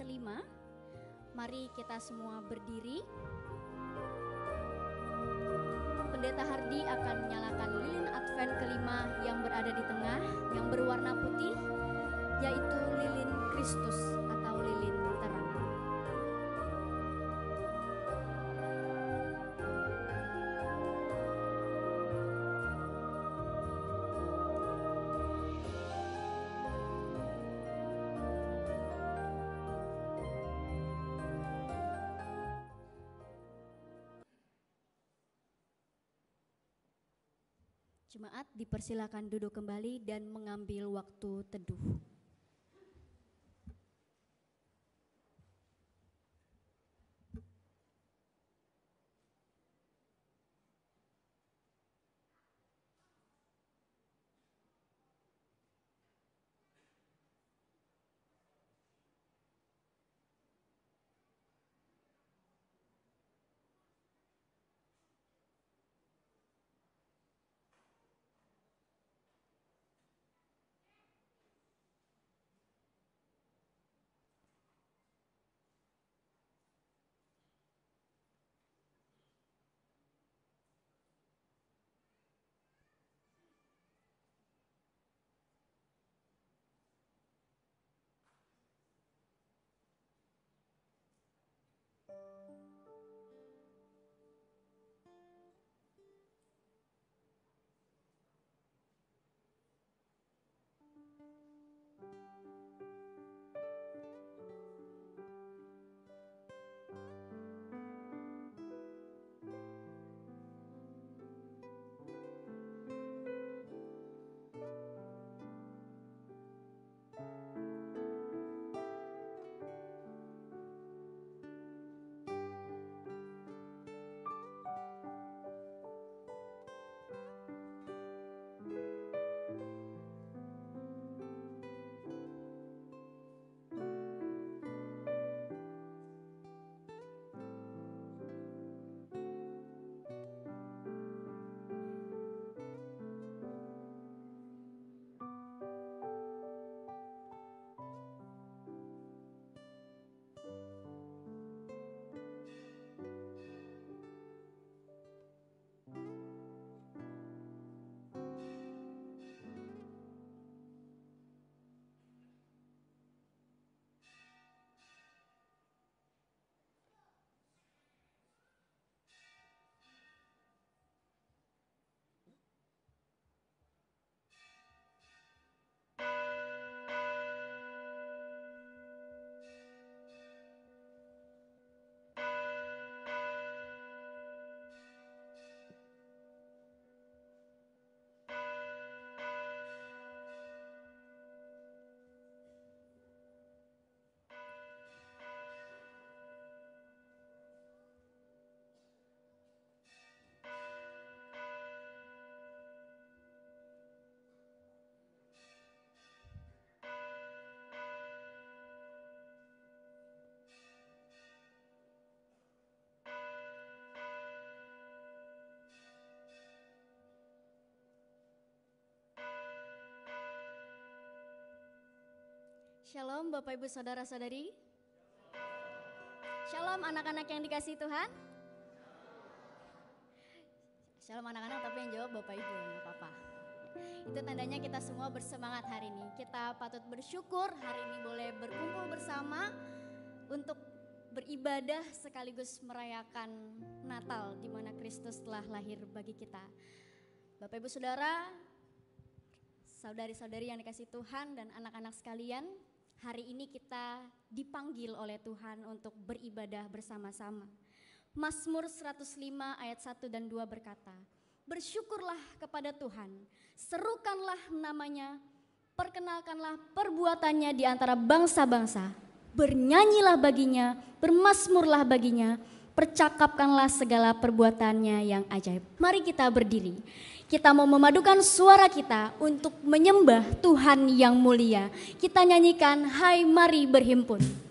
kelima. Mari kita semua berdiri. Pendeta Hardi akan menyalakan lilin Advent kelima yang berada di tengah, yang berwarna putih, yaitu lilin Kristus atau lilin terang. Jemaat dipersilakan duduk kembali dan mengambil waktu teduh. Shalom Bapak Ibu Saudara-saudari. Shalom anak-anak yang dikasihi Tuhan. Shalom anak-anak, tapi yang jawab Bapak Ibu, nggak apa-apa. Itu tandanya kita semua bersemangat hari ini. Kita patut bersyukur hari ini boleh berkumpul bersama untuk beribadah sekaligus merayakan Natal di mana Kristus telah lahir bagi kita. Bapak Ibu Saudara, saudari-saudari yang dikasihi Tuhan dan anak-anak sekalian, hari ini kita dipanggil oleh Tuhan untuk beribadah bersama-sama. Mazmur 105 ayat 1 dan 2 berkata, "Bersyukurlah kepada Tuhan, serukanlah namanya, perkenalkanlah perbuatannya di antara bangsa-bangsa, bernyanyilah baginya, bermazmurlah baginya, percakapkanlah segala perbuatannya yang ajaib." Mari kita berdiri. Kita mau memadukan suara kita untuk menyembah Tuhan yang mulia. Kita nyanyikan "Hai Mari Berhimpun".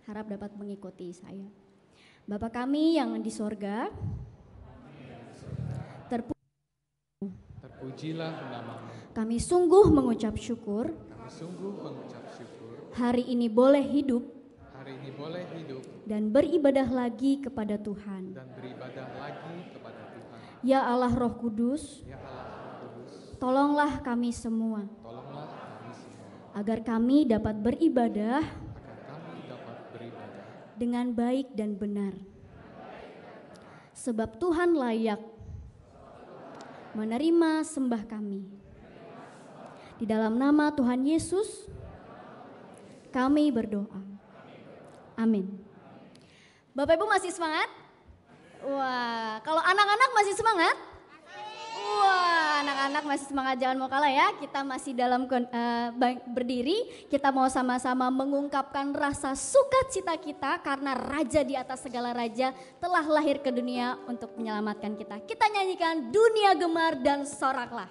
Harap dapat mengikuti saya. Bapa kami yang di sorga, terpujilah namamu. Kami sungguh mengucap syukur. Hari ini boleh hidup. Dan beribadah lagi kepada Tuhan. Ya Allah Roh Kudus. Tolonglah kami semua. Agar kami dapat beribadah. Dengan baik dan benar. Sebab Tuhan layak menerima sembah kami. Di dalam nama Tuhan Yesus, kami berdoa. Amin. Bapak Ibu masih semangat? Wah, kalau anak-anak masih semangat? Wah, anak-anak masih semangat, jangan mau kalah ya. Kita masih dalam berdiri, kita mau sama-sama mengungkapkan rasa sukacita kita karena Raja di atas segala raja telah lahir ke dunia untuk menyelamatkan kita. Kita nyanyikan Dunia Gemar dan Soraklah.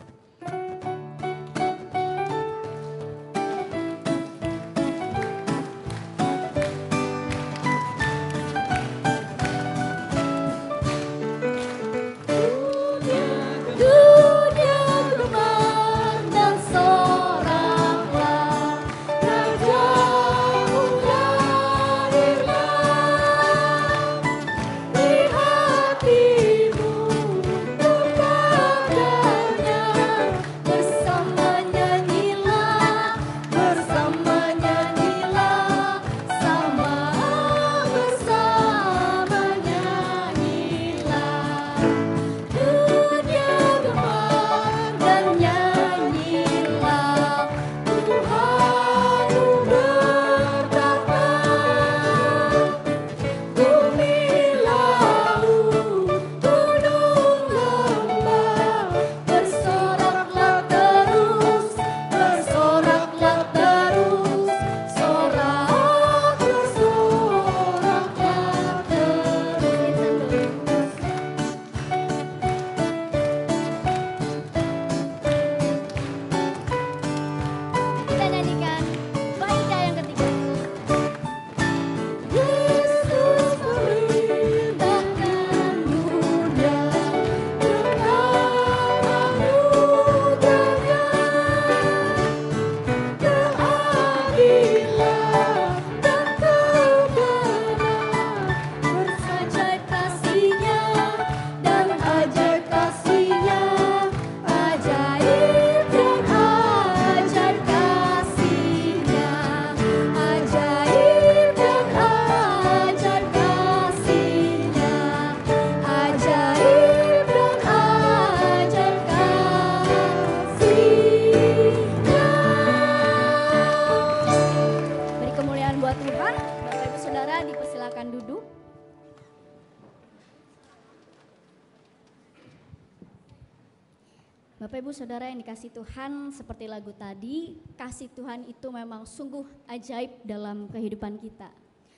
Bapak Ibu Saudara yang dikasih Tuhan, seperti lagu tadi, kasih Tuhan itu memang sungguh ajaib dalam kehidupan kita.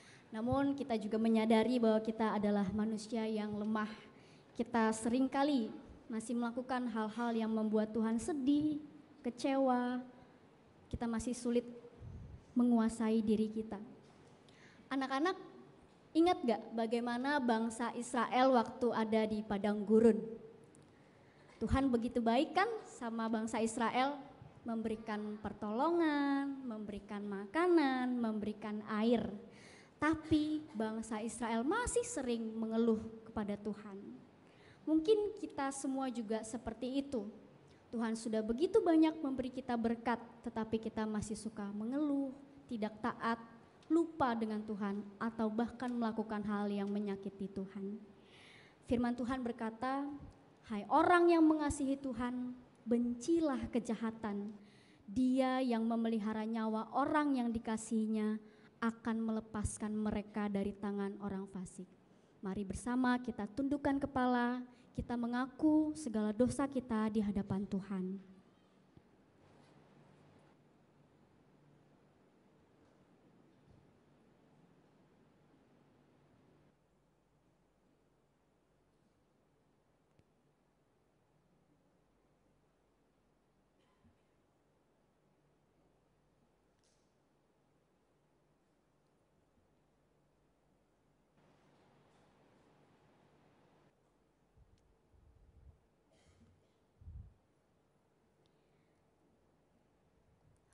Namun kita juga menyadari bahwa kita adalah manusia yang lemah. Kita seringkali masih melakukan hal-hal yang membuat Tuhan sedih, kecewa. Kita masih sulit menguasai diri kita. Anak-anak, ingat gak bagaimana bangsa Israel waktu ada di padang gurun? Tuhan begitu baik kan sama bangsa Israel, memberikan pertolongan, memberikan makanan, memberikan air. Tapi bangsa Israel masih sering mengeluh kepada Tuhan. Mungkin kita semua juga seperti itu. Tuhan sudah begitu banyak memberi kita berkat, tetapi kita masih suka mengeluh, tidak taat, lupa dengan Tuhan, atau bahkan melakukan hal yang menyakiti Tuhan. Firman Tuhan berkata, hai orang yang mengasihi Tuhan, bencilah kejahatan. Dia yang memelihara nyawa orang yang dikasihinya akan melepaskan mereka dari tangan orang fasik. Mari bersama kita tundukkan kepala, kita mengaku segala dosa kita di hadapan Tuhan.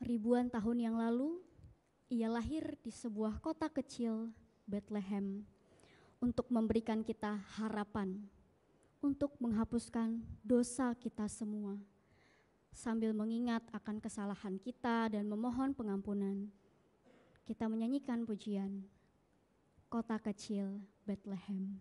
Ribuan tahun yang lalu, ia lahir di sebuah kota kecil, Bethlehem, untuk memberikan kita harapan, untuk menghapuskan dosa kita semua, sambil mengingat akan kesalahan kita dan memohon pengampunan. Kita menyanyikan pujian, Kota Kecil Bethlehem.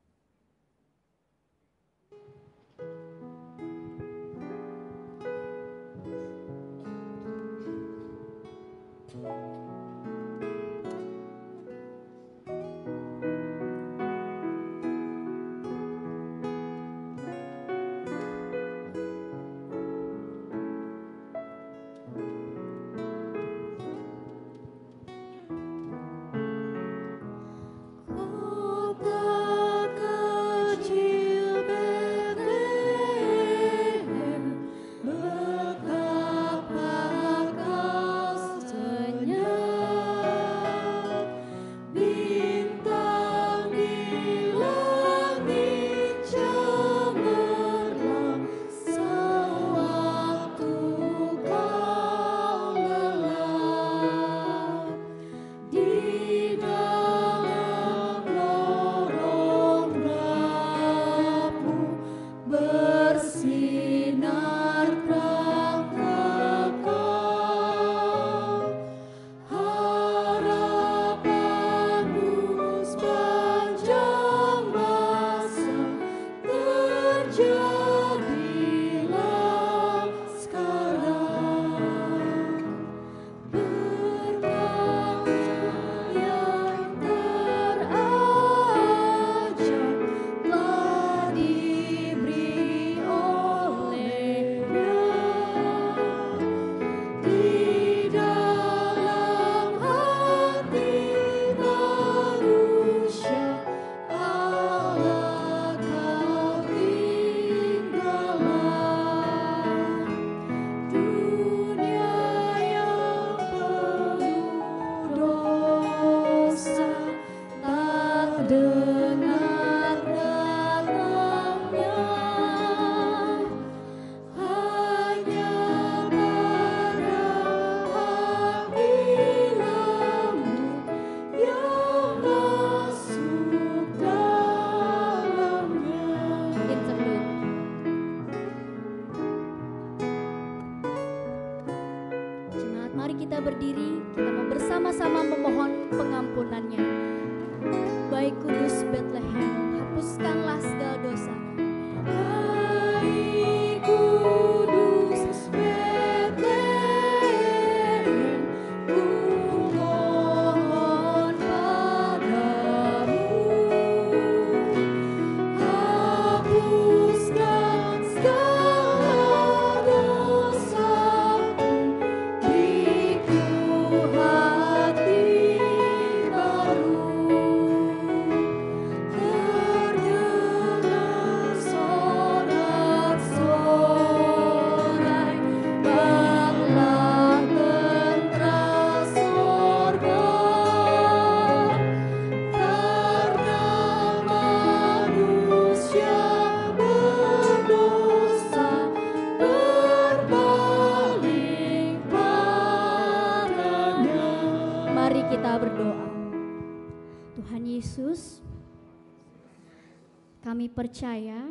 Kami percaya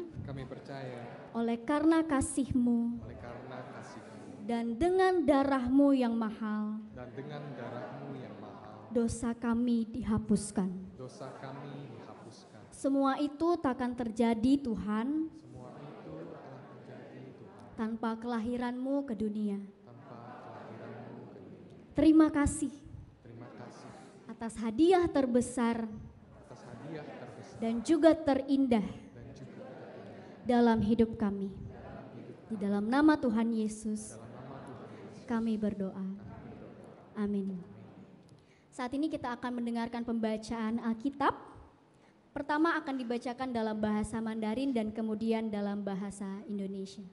oleh karena kasih-Mu dan dengan darah-Mu yang mahal, dosa kami dihapuskan. Semua itu takkan terjadi, Tuhan, tanpa kelahiran-Mu ke dunia. Terima kasih atas hadiah terbesar dan juga terindah dalam hidup kami. Di dalam nama Tuhan Yesus kami berdoa. Amin. Saat ini kita akan mendengarkan pembacaan Alkitab. Pertama akan dibacakan dalam bahasa Mandarin dan kemudian dalam bahasa Indonesia.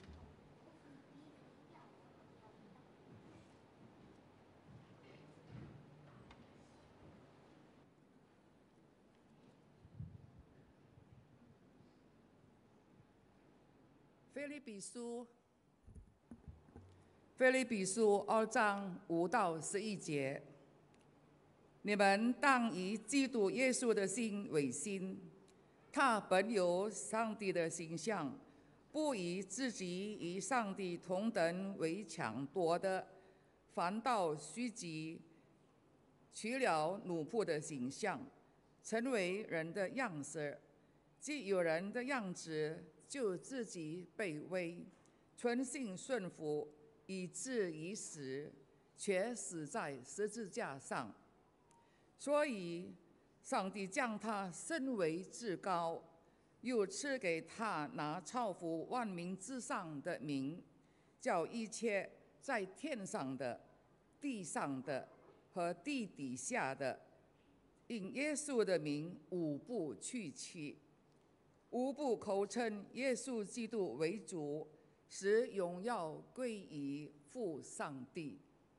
腓立比书2章5到11节，你们当以基督耶稣的心为心，他本有上帝的形象，不以自己与上帝同等为强夺的，反倒虚己，取了奴仆的形象，成为人的样式。既有人的样子，就自己卑微，存心顺服，以至于死，却死在十字架上。所以，上帝将他升为至高，又赐给他那超乎万民之上的名，叫一切在天上的、地上的和地底下的，因耶稣的名无不屈膝，无不口称耶稣基督为主，使荣耀归于父上帝。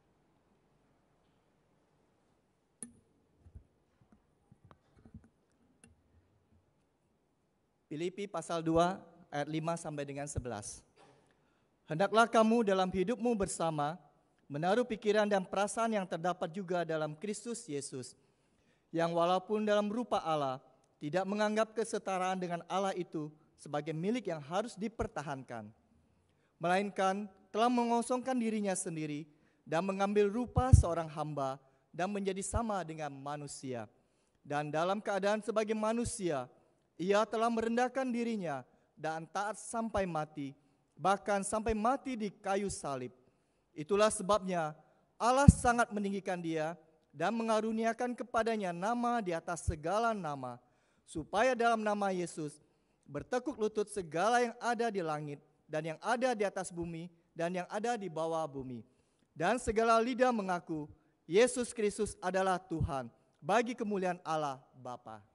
Filipi pasal 2 ayat 5 sampai dengan 11. Hendaklah kamu dalam hidupmu bersama menaruh pikiran dan perasaan yang terdapat juga dalam Kristus Yesus, yang walaupun dalam rupa Allah tidak menganggap kesetaraan dengan Allah itu sebagai milik yang harus dipertahankan, melainkan telah mengosongkan dirinya sendiri dan mengambil rupa seorang hamba dan menjadi sama dengan manusia. Dan dalam keadaan sebagai manusia, ia telah merendahkan dirinya dan taat sampai mati, bahkan sampai mati di kayu salib. Itulah sebabnya Allah sangat meninggikan dia dan mengaruniakan kepadanya nama di atas segala nama, supaya dalam nama Yesus bertekuk lutut segala yang ada di langit dan yang ada di atas bumi dan yang ada di bawah bumi. Dan segala lidah mengaku Yesus Kristus adalah Tuhan, bagi kemuliaan Allah Bapa.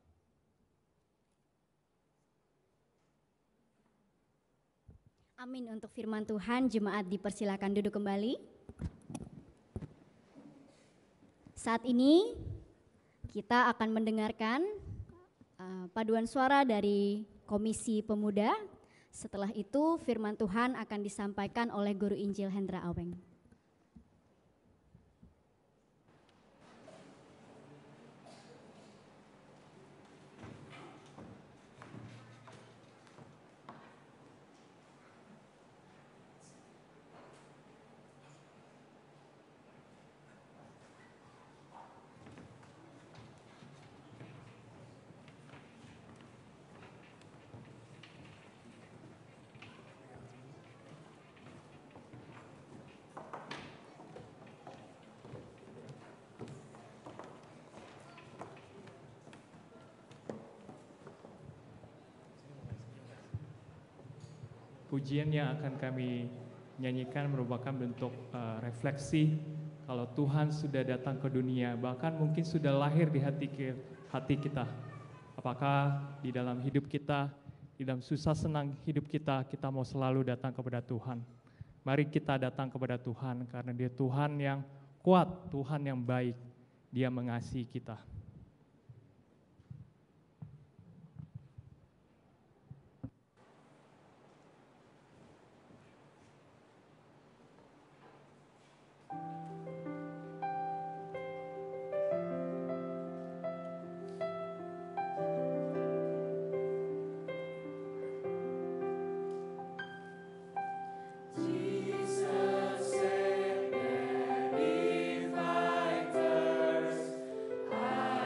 Amin untuk firman Tuhan. Jemaat dipersilakan duduk kembali. Saat ini kita akan mendengarkan paduan suara dari Komisi Pemuda. Setelah itu firman Tuhan akan disampaikan oleh Guru Injil Hendra Aweng. Pujian yang akan kami nyanyikan merupakan bentuk refleksi kalau Tuhan sudah datang ke dunia, bahkan mungkin sudah lahir di hati kita. Apakah di dalam hidup kita, di dalam susah senang hidup kita, kita mau selalu datang kepada Tuhan. Mari kita datang kepada Tuhan karena Dia Tuhan yang kuat, Tuhan yang baik, Dia mengasihi kita. Jesus, set me fighters.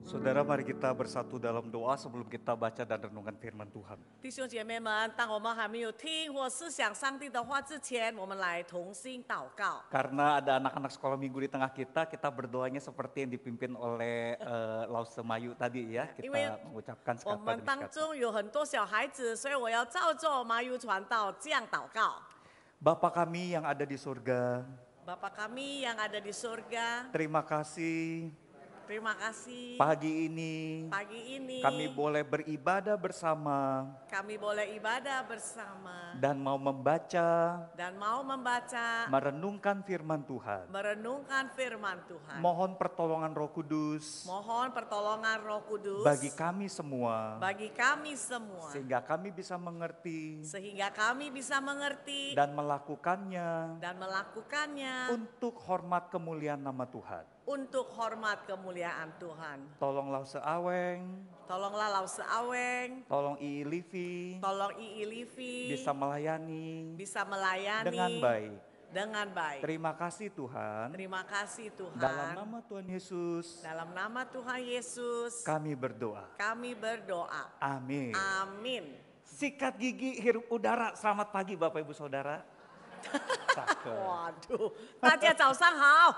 Saudara, mari kita bersatu dalam doa sebelum kita baca dan renungkan firman Tuhan. 弟兄姐妹们，当我们还没有听或思想上帝的话之前，我们来同心祷告。 Karena ada anak-anak sekolah minggu di tengah kita berdoanya seperti yang dipimpin oleh Lause Mayu tadi ya. Kita Iwe- mengucapkan 我 sekata 们 demi 当 sekata. 中有很多小孩子，所以我要照着麻油传道这样祷告。 Bapa kami yang ada di surga, Bapa kami yang ada di surga, terima kasih terima kasih pagi ini pagi ini kami boleh beribadah bersama kami boleh ibadah bersama dan mau membaca, dan mau membaca, merenungkan firman Tuhan. merenungkan firman Tuhan. Mohon pertolongan Roh Kudus Mohon pertolongan Roh Kudus bagi kami semua, bagi kami semua, sehingga kami bisa mengerti sehingga kami bisa mengerti dan melakukannya dan melakukannya untuk hormat kemuliaan nama Tuhan. untuk hormat kemuliaan Tuhan. Tolonglah Seaweng, Tolonglah Lause Aweng, tolong Ii Livi tolong Ii Livi bisa melayani bisa melayani dengan baik. dengan baik. Terima kasih Tuhan. Terima kasih Tuhan. Dalam nama Tuhan Yesus Dalam nama Tuhan Yesus, kami berdoa. kami berdoa. Amin. Amin. Sikat gigi, hirup udara. Selamat pagi Bapak Ibu Saudara. Cakep. Waduh, 大家早上好。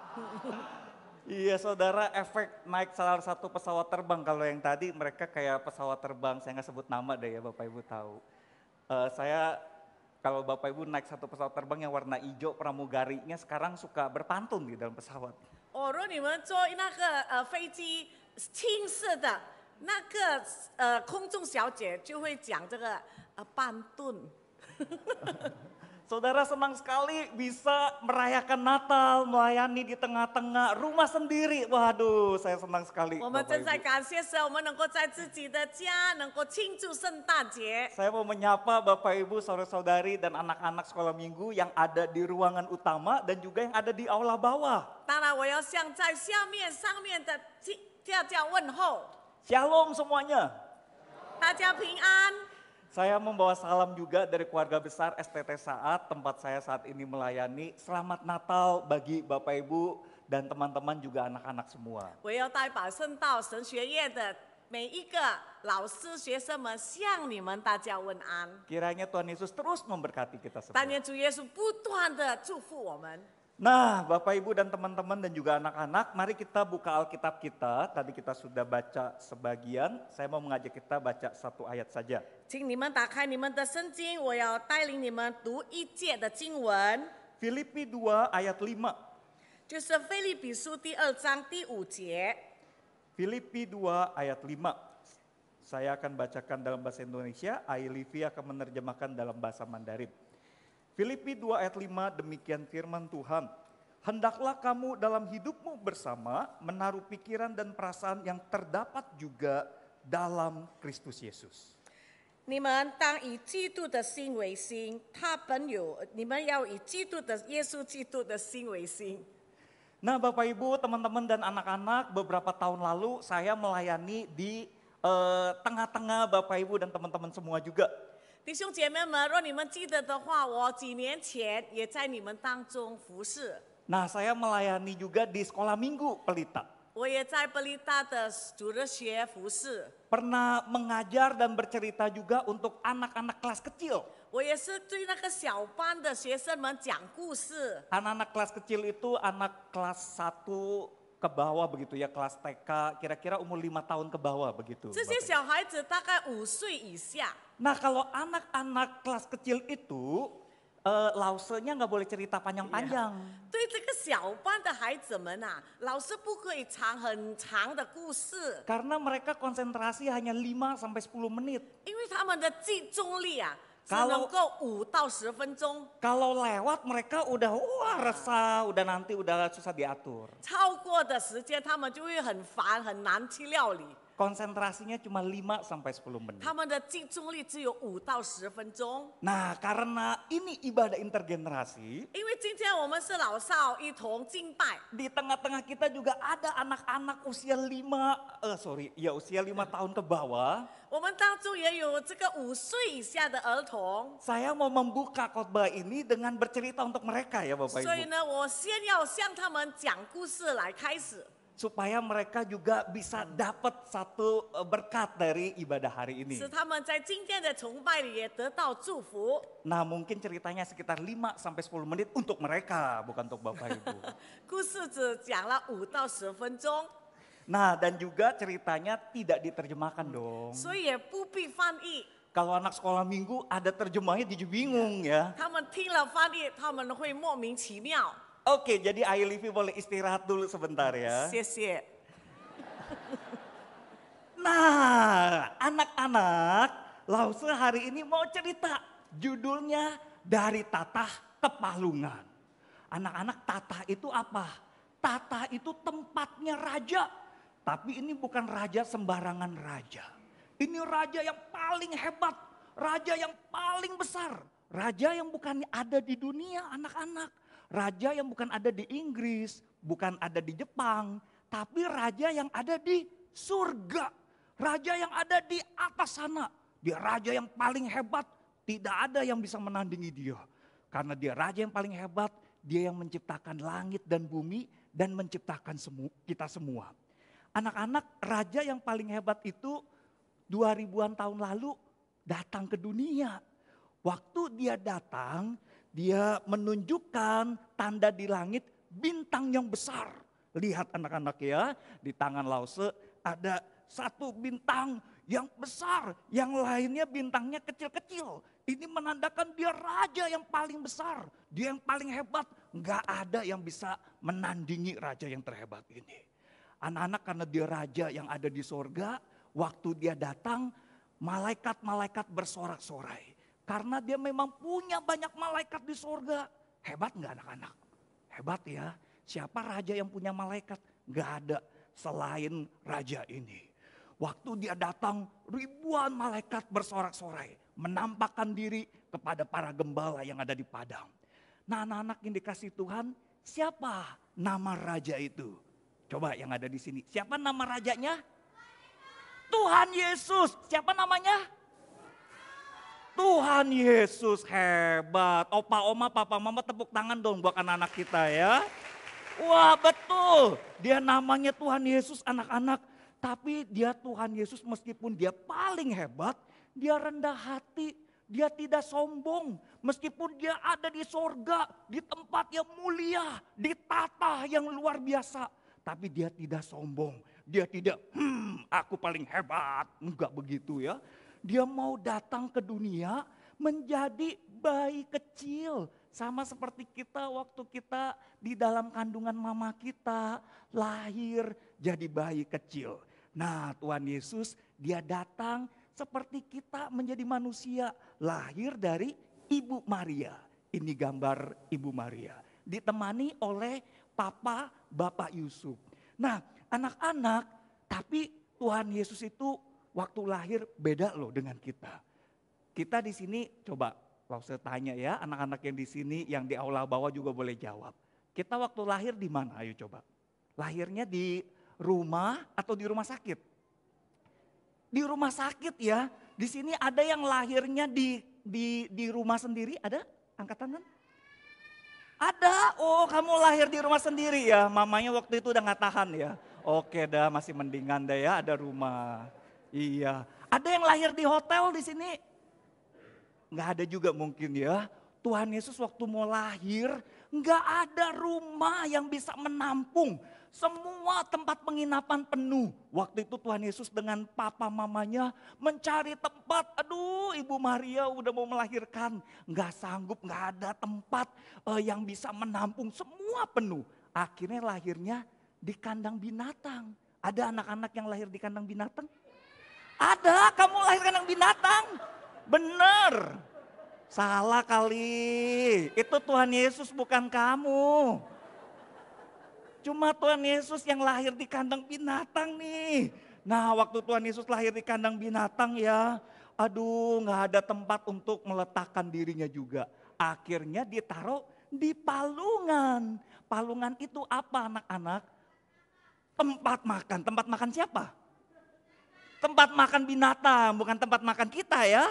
Iya saudara, efek naik salah satu pesawat terbang. Kalau yang tadi mereka kayak pesawat terbang, saya nggak sebut nama deh ya Bapak Ibu tahu. Saya kalau Bapak Ibu naik satu pesawat terbang yang warna hijau pramugarinya sekarang suka berpantun di dalam pesawat. 哦，如果你们坐那个飞机青色的，那个空中小姐就会讲这个半顿。 Saudara senang sekali bisa merayakan Natal, melayani di tengah-tengah rumah sendiri. Waduh, saya senang sekali 我们 Bapak 正在 Ibu. 感谢神，我们能够在自己的家能够庆祝圣诞节。 Saya mau menyapa Bapak Ibu, saudara-saudari dan anak-anak sekolah minggu yang ada di ruangan utama dan juga yang ada di aula bawah. 当然，我要向在下面、上面的家问候， Shalom semuanya. 大家平安。 Saya membawa salam juga dari keluarga besar STT Saat, tempat saya saat ini melayani. Selamat Natal bagi Bapak Ibu dan teman-teman juga anak-anak semua. 我要代表圣道神学院的每一个老师、学生们，向你们大家问安。 Kiranya Tuhan Yesus terus memberkati kita 但 semua. 愿主耶稣不断的祝福我们。 Nah, Bapak Ibu dan teman-teman dan juga anak-anak, mari kita buka Alkitab kita. Tadi kita sudah baca sebagian, saya mau mengajak kita baca satu ayat saja. 请你们打开你们的圣经，我要带领你们读一节的经文， Filipi 2 ayat 5. 就是腓立比书第2章第5节。 Filipi 2 ayat 5. Saya akan bacakan dalam bahasa Indonesia, Livi akan menerjemahkan dalam bahasa Mandarin. Filipi 2 ayat 5, demikian firman Tuhan. Hendaklah kamu dalam hidupmu bersama menaruh pikiran dan perasaan yang terdapat juga dalam Kristus Yesus. 你们当以基督的心为心，他本有，你们要以基督的耶稣基督的心为心。 Nah Bapak Ibu, teman-teman dan anak-anak, beberapa tahun lalu saya melayani di tengah-tengah Bapak Ibu dan teman-teman semua juga. 弟兄姐妹们，若你们记得的话，我几年前也在你们当中服侍， Nah saya melayani juga di sekolah minggu Pelita. 我也在伯利大的主日学服侍， Pernah mengajar dan bercerita juga untuk anak-anak kelas kecil. 我也是对那个小班的学生们讲故事。 Anak-anak kelas kecil itu anak kelas 1 ke bawah begitu ya, kelas TK, kira-kira umur 5 tahun ke bawah begitu. 这些 Bapak Ibu. 小孩子大概5岁以下， Nah kalau anak-anak kelas kecil itu, lausenya nggak boleh cerita panjang-panjang. 对这个小班的孩子们啊，老师不可以讲很长的故事， Karena mereka konsentrasi hanya 5 sampai 10 menit. 因为他们的集中力啊，只 Kalau- 能够5到10分钟， Kalau lewat mereka udah wah resah, udah nanti udah susah diatur. 超过的时间他们就会很烦，很难去料理。 Konsentrasinya cuma 5 sampai 10 menit. 他们的集中力只有5到10分钟。 Nah karena ini ibadah intergenerasi, 因为今天我们是老少一同敬拜， di tengah-tengah kita juga ada anak-anak usia 5 tahun ke bawah. 我们当中也有这个5岁以下的儿童。 Saya mau membuka khotbah ini dengan bercerita untuk mereka ya Bapak 所以 Ibu. 呢，我先要向他们讲故事来开始。 supaya mereka juga bisa dapat satu berkat dari ibadah hari ini. 使他们在今天的崇拜里也得到祝福。 Nah mungkin ceritanya sekitar 5-10 menit untuk mereka, bukan untuk Bapak Ibu. 故事只讲了5到10分钟， Nah dan juga ceritanya tidak diterjemahkan dong. 所以也不必翻译。 Kalau anak sekolah minggu ada terjemahnya jadi bingung ya. 他们听了翻译，他们会莫名其妙。 Oke, jadi Ayu Livi boleh istirahat dulu sebentar ya. 谢谢。 Nah, anak-anak, Lause hari ini mau cerita. Judulnya Dari Tatah ke Palungan. Anak-anak, tatah itu apa? Tatah itu tempatnya raja. Tapi ini bukan raja sembarangan raja. Ini raja yang paling hebat. Raja yang paling besar. Raja yang bukan ada di dunia anak-anak. Raja yang bukan ada di Inggris, bukan ada di Jepang, tapi raja yang ada di surga. Raja yang ada di atas sana. Dia raja yang paling hebat, tidak ada yang bisa menandingi dia. Karena dia raja yang paling hebat, dia yang menciptakan langit dan bumi dan menciptakan kita semua. Anak-anak, raja yang paling hebat itu 2000-an tahun lalu datang ke dunia. Waktu dia datang, dia menunjukkan tanda di langit bintang yang besar. Lihat anak-anak ya, di tangan Lause ada satu bintang yang besar. Yang lainnya bintangnya kecil-kecil. Ini menandakan dia raja yang paling besar. Dia yang paling hebat. Enggak ada yang bisa menandingi raja yang terhebat ini. Anak-anak karena dia raja yang ada di sorga, waktu dia datang malaikat-malaikat bersorak-sorai. Karena dia memang punya banyak malaikat di sorga. Hebat nggak anak-anak? Hebat ya. Siapa raja yang punya malaikat? Nggak ada selain raja ini. Waktu dia datang ribuan malaikat bersorak-sorai. Menampakkan diri kepada para gembala yang ada di padang. Nah anak-anak yang dikasih Tuhan, siapa nama raja itu? Coba yang ada di sini. Siapa nama rajanya? Tuhan Yesus. Siapa namanya? Tuhan Yesus, hebat. Opa, oma, papa, mama tepuk tangan dong buat anak-anak kita ya. Wah betul, dia namanya Tuhan Yesus anak-anak. Tapi dia Tuhan Yesus meskipun dia paling hebat, dia rendah hati. Dia tidak sombong. Meskipun dia ada di sorga, di tempat yang mulia, di tata yang luar biasa. Tapi dia tidak sombong. Dia tidak, aku paling hebat. Enggak begitu ya. Dia mau datang ke dunia menjadi bayi kecil. Sama seperti kita waktu kita di dalam kandungan mama kita lahir jadi bayi kecil. Nah Tuhan Yesus dia datang seperti kita menjadi manusia. Lahir dari Ibu Maria. Ini gambar Ibu Maria. Ditemani oleh Papa Bapak Yusuf. Nah anak-anak tapi Tuhan Yesus itu waktu lahir beda loh dengan kita. Kita di sini coba kalau saya tanya ya anak-anak yang di sini yang di aula bawah juga boleh jawab. Kita waktu lahir di mana? Ayo coba. Lahirnya di rumah atau di rumah sakit? Di rumah sakit ya. Di sini ada yang lahirnya di rumah sendiri? Ada? Angkat tangan. Ada. Oh kamu lahir di rumah sendiri ya. Mamanya waktu itu udah gak tahan ya. Oke dah masih mendingan dah ya ada rumah. Iya, ada yang lahir di hotel di sini? Nggak ada juga mungkin ya. Tuhan Yesus waktu mau lahir, nggak ada rumah yang bisa menampung. Semua tempat penginapan penuh. Waktu itu Tuhan Yesus dengan papa mamanya mencari tempat. Aduh Ibu Maria udah mau melahirkan. Nggak sanggup, nggak ada tempat yang bisa menampung. Semua penuh. Akhirnya lahirnya di kandang binatang. Ada anak-anak yang lahir di kandang binatang? Ada, kamu lahir kandang binatang. Bener. Salah kali. Itu Tuhan Yesus bukan kamu. Cuma Tuhan Yesus yang lahir di kandang binatang nih. Nah waktu Tuhan Yesus lahir di kandang binatang ya. Aduh gak ada tempat untuk meletakkan dirinya juga. Akhirnya ditaruh di palungan. Palungan itu apa anak-anak? Tempat makan. Tempat makan siapa? Tempat makan binatang, bukan tempat makan kita ya.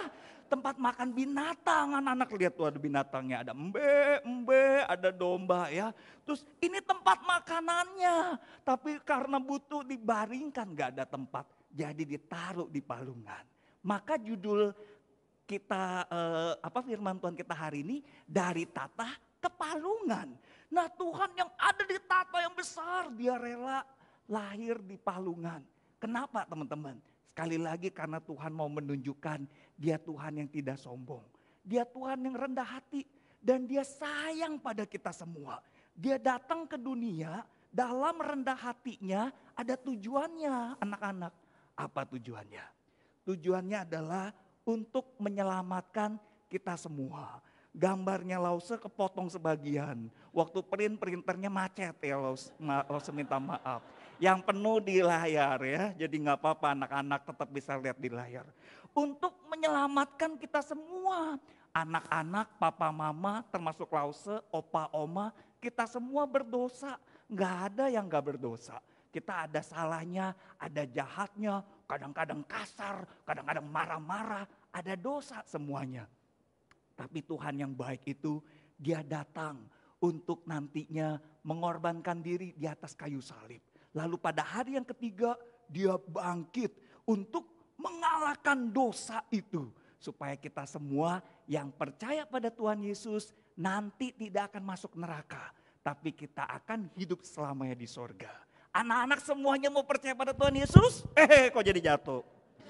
tempat makan binatang. Anak-anak lihat tuh ada binatangnya, ada embe, ada domba ya. Terus ini tempat makanannya, tapi karena butuh dibaringkan gak ada tempat. Jadi ditaruh di palungan. Maka judul kita, firman Tuhan kita hari ini, dari tata ke palungan. Nah Tuhan yang ada di tata yang besar, dia rela lahir di palungan. Kenapa teman-teman? Sekali lagi karena Tuhan mau menunjukkan dia Tuhan yang tidak sombong. Dia Tuhan yang rendah hati dan dia sayang pada kita semua. Dia datang ke dunia dalam rendah hatinya ada tujuannya anak-anak. Apa tujuannya? Tujuannya adalah untuk menyelamatkan kita semua. Gambarnya Lause kepotong sebagian. Waktu printernya macet ya Lause minta maaf. Yang penuh di layar ya, jadi gak apa-apa anak-anak tetap bisa lihat di layar. Untuk menyelamatkan kita semua. Anak-anak, papa mama termasuk Lause, opa oma, kita semua berdosa. Gak ada yang gak berdosa. Kita ada salahnya, ada jahatnya, kadang-kadang kasar, kadang-kadang marah-marah, ada dosa semuanya. Tapi Tuhan yang baik itu dia datang untuk nantinya mengorbankan diri di atas kayu salib. Lalu pada hari yang ketiga dia bangkit untuk mengalahkan dosa itu. Supaya kita semua yang percaya pada Tuhan Yesus nanti tidak akan masuk neraka. Tapi kita akan hidup selamanya di sorga. Anak-anak semuanya mau percaya pada Tuhan Yesus? Kok jadi jatuh?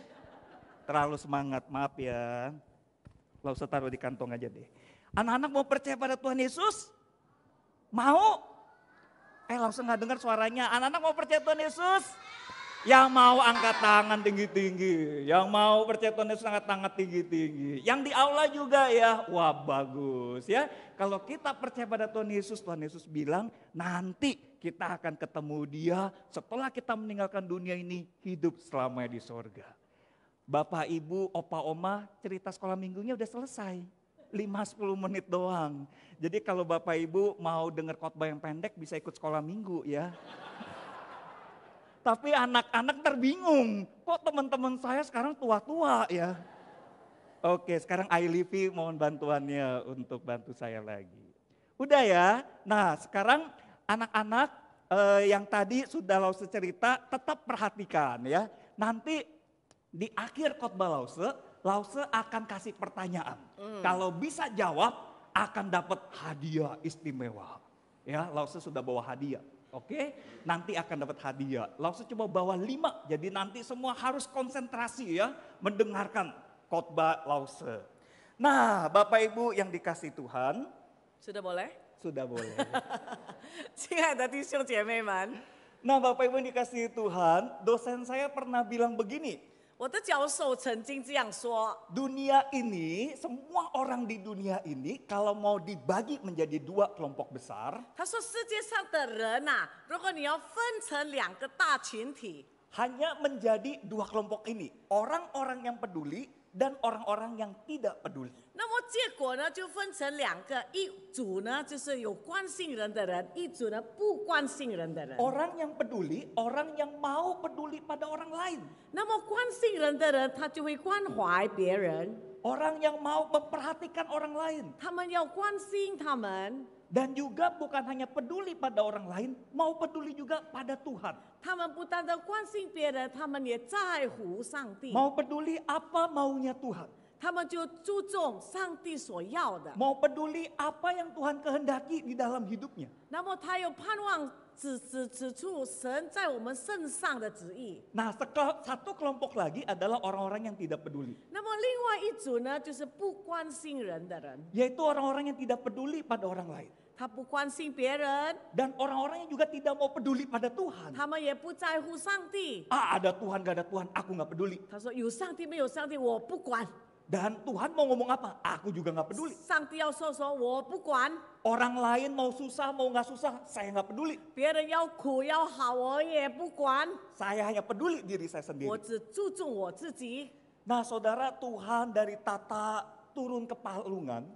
Terlalu semangat, maaf ya. Lause taruh di kantong aja deh. Anak-anak mau percaya pada Tuhan Yesus? Mau? Lause gak dengar suaranya. Anak-anak mau percaya Tuhan Yesus? Yang mau angkat tangan tinggi-tinggi. Yang mau percaya Tuhan Yesus angkat tangan tinggi-tinggi. Yang di aula juga ya. Wah bagus ya. Kalau kita percaya pada Tuhan Yesus bilang nanti kita akan ketemu dia setelah kita meninggalkan dunia ini hidup selamanya di sorga. Bapak, ibu, opa, oma cerita sekolah minggunya udah selesai. 5-10 menit doang. Jadi kalau bapak ibu mau dengar khotbah yang pendek bisa ikut sekolah minggu ya. Tapi anak-anak terbingung. Kok teman-teman saya sekarang tua-tua ya. Oke sekarang Ailivi mohon bantuannya untuk bantu saya lagi. Udah ya. Nah sekarang anak-anak yang tadi sudah Lause cerita tetap perhatikan ya. Nanti di akhir khotbah Lause akan kasih pertanyaan. Kalau bisa jawab akan dapat hadiah istimewa. Ya, Lause sudah bawa hadiah. Oke, nanti akan dapat hadiah. Lause coba bawa 5. Jadi nanti semua harus konsentrasi ya mendengarkan khotbah Lause. Nah, Bapak Ibu yang dikasih Tuhan, sudah boleh? Sudah boleh. 亲爱的弟兄姐妹们， Nah, Bapak Ibu yang dikasih Tuhan, dosen saya pernah bilang begini. 我的教授曾经这样说： Dunia ini, semua orang di dunia ini kalau mau dibagi menjadi 2 kelompok besar. 他说世界上的人呐、如果你要分成2个大群体， Hanya menjadi 2 kelompok ini. Orang-orang yang peduli dan orang-orang yang tidak peduli. 那么结果呢就分成2个，一组呢就是有关心人的人，一组呢不关心人的人。 Orang yang peduli, orang yang mau peduli pada orang lain. 那么关心人的人，他就会关怀别人， Orang yang mau memperhatikan orang lain. 他们要关心他们， Dan juga bukan hanya peduli pada orang lain, mau peduli juga pada Tuhan. 他们不单单关心别人，他们也在乎上帝， Mau peduli apa maunya Tuhan. 他们就注重上帝所要的。 Mau peduli apa yang Tuhan kehendaki di dalam hidupnya. 那么他又盼望指出神在我们身上的旨意。 Nah, satu kelompok lagi adalah orang-orang yang tidak peduli. 那么另外一组呢，就是不关心人的人， Yaitu orang-orang yang tidak peduli pada orang lain. 他不关心别人， Dan orang-orang yang juga tidak mau peduli pada Tuhan. 他们也不在乎上帝。 Ada Tuhan gak ada Tuhan, aku gak peduli. 他说有上帝没有上帝我不管， Dan Tuhan mau ngomong apa, aku juga gak peduli. 上帝要说我不管， Orang lain mau susah, mau gak susah, saya gak peduli. 别人要苦要好我也不管， Saya hanya peduli diri saya 我 sendiri. 只注重我自己。 Nah saudara, Tuhan dari tata turun ke palungan.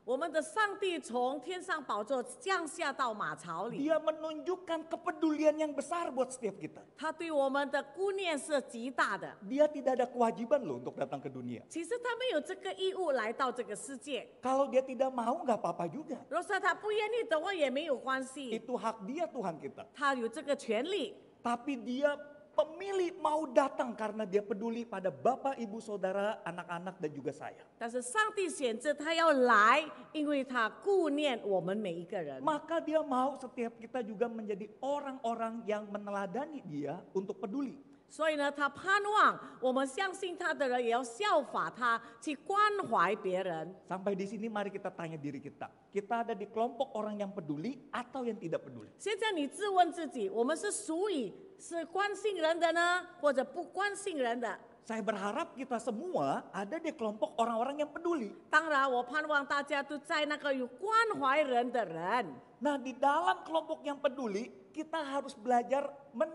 我们的上帝从天上宝座降下到马槽里， Dia menunjukkan kepedulian yang besar buat setiap kita. 他对我们的顾念是极大的。 Dia tidak ada kewajiban loh untuk datang ke dunia. 其实他没有这个义务来到这个世界， Kalau dia tidak mau nggak apa-apa juga. 若是他不愿意的话也没有关系， Itu hak dia Tuhan kita. 他有这个权利。 Tapi dia pemilih mau datang karena dia peduli pada bapak, ibu, saudara, anak-anak dan juga saya. 但是上帝选择他要来，因为他顾念我们每一个人。 Maka dia mau setiap kita juga menjadi orang-orang yang meneladani dia untuk peduli. 所以呢，他盼望我们相信他的人也要效法他，去关怀别人。 Sampai di sini mari kita tanya diri kita. Kita ada di kelompok orang yang peduli atau yang tidak peduli? 现在你自问自己，我们是属于是关心人的呢，或者不关心人的？ Saya berharap kita semua ada di kelompok orang-orang yang peduli. 当然，我盼望大家都在那个有关怀人的人。 Nah, di dalam kelompok yang peduli, kita harus belajar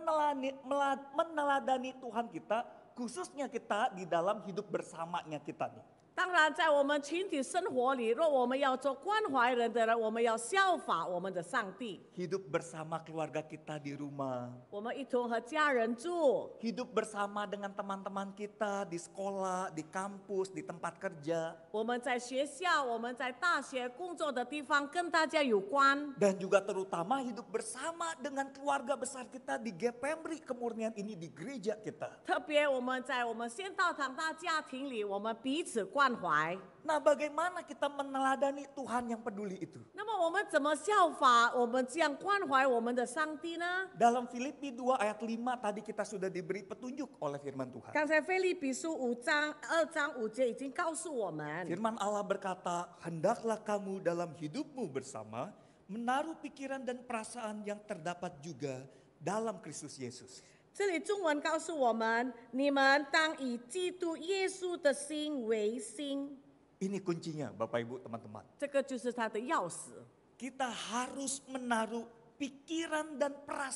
meneladani Tuhan kita, khususnya kita di dalam hidup bersamanya kita nih. 当然，在我们群体生活里，若我们要做关怀人的人，我们要效法我们的上帝。 Hidup bersama keluarga kita di rumah. 我们一同和家人住， Hidup bersama dengan teman-teman kita di sekolah, di kampus, di tempat kerja. 我们在学校，我们在大学工作的地方跟大家有关。 Dan juga terutama hidup bersama dengan keluarga besar kita di GPMRI Kemurnian ini di gereja kita. 特别我们在我们先道堂大家庭里，我们彼此关怀。 Nah, bagaimana kita meneladani Tuhan yang peduli itu? 那么我们怎么效法我们这样关怀我们的上帝呢？ Dalam Filipi 2 ayat 5 tadi kita sudah diberi petunjuk oleh firman Tuhan. 刚才腓立比书2章5节已经告诉我们， Firman Allah berkata, hendaklah kamu dalam hidupmu bersama menaruh pikiran dan perasaan yang terdapat juga dalam Kristus Yesus. 这里中文告诉我们，你们当以基督耶稣的心为心， Ini kuncinya Bapak Ibu teman-teman. 这个就是他的钥匙。 Kita harus menaruh pikiran dan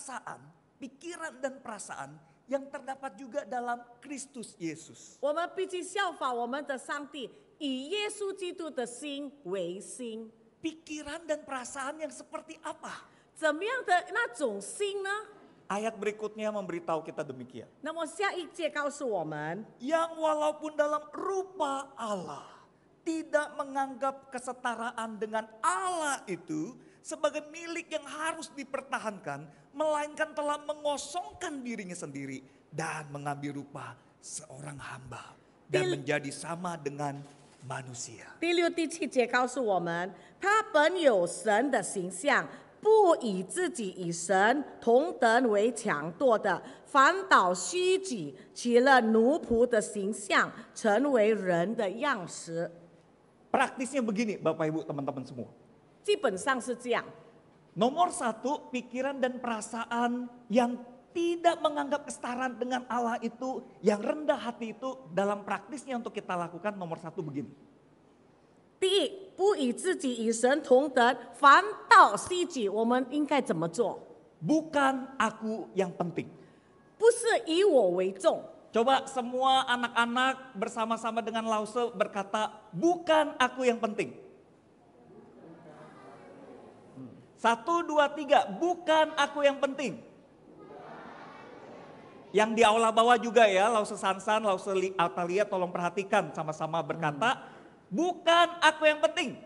perasaan yang terdapat juga dalam Kristus Yesus. 我们必须效法我们的上帝，以耶稣基督的心为心。 Pikiran dan perasaan yang seperti apa? 怎么样的那种心呢？ Ayat berikutnya memberitahu kita demikian. 那么下一节告诉我们， Yang walaupun dalam rupa Allah tidak menganggap kesetaraan dengan Allah itu sebagai milik yang harus dipertahankan, melainkan telah mengosongkan dirinya sendiri dan mengambil rupa seorang hamba dan menjadi sama dengan manusia. 第6、第7节告诉我们，他本有神的形象，不以自己与神同等为强夺的，反倒虚己，取了奴仆的形象，成为人的样式。 Praktisnya begini Bapak Ibu teman-teman semua. 基本上是这样。 Nomor 1, pikiran dan perasaan yang tidak menganggap kesetaraan dengan Allah itu, yang rendah hati itu dalam praktisnya untuk kita lakukan nomor 1 begini. 第一，不以自己与神同等，反倒虚己。我们应该怎么做？ Bukan aku yang penting. 不是以我为重。 Coba semua anak-anak bersama-sama dengan Lause berkata, bukan aku yang penting. 1, 2, 3, bukan aku yang penting. Yang di aula bawah juga ya, Lause Sansan, Lause Atalia tolong perhatikan sama-sama berkata, bukan aku yang penting.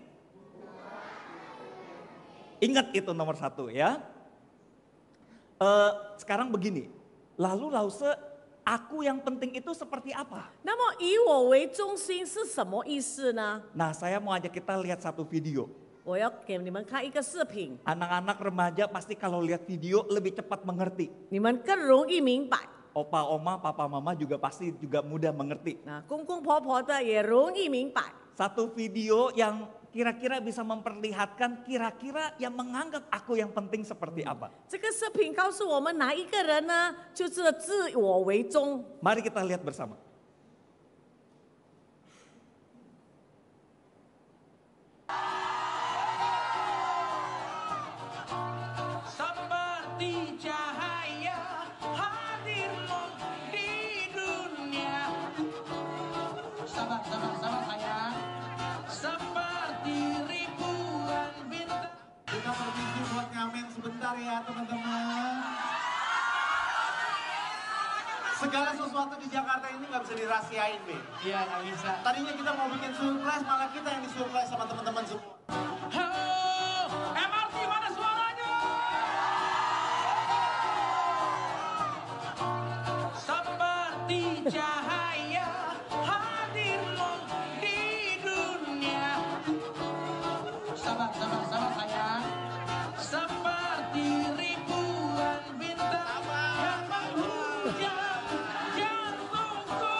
Ingat itu nomor 1 ya. Sekarang begini, lalu Lause, aku yang penting itu seperti apa? 那么以我为中心是什么意思呢？ Nah, saya mau ajak kita lihat satu video. 我要给你们看一个视频， Anak-anak remaja pasti kalau lihat video lebih cepat mengerti. 你们更容易明白。 Opa, oma, papa, mama juga pasti juga mudah mengerti. 那公公婆婆的也容易明白。 Satu video yang kira-kira bisa memperlihatkan kira-kira yang menganggap aku yang penting seperti apa. 这个视频告诉我们哪一个人呢？就是自我为中。 Mari kita lihat bersama. Seperti cahaya hadirmu di dunia. Sabar sayang. Seperti buat ngamen sebentar ya teman-teman. Segala sesuatu di Jakarta ini nggak bisa dirahasiain, Be. Iya, nggak bisa. Tadinya kita mau bikin surprise, malah kita yang disurprise sama teman-teman semua. MRT mana suaranya? Seperti cahaya hadirmu di dunia. Sabar sayang. Seperti ribuan bintang yang menghujam jantungku.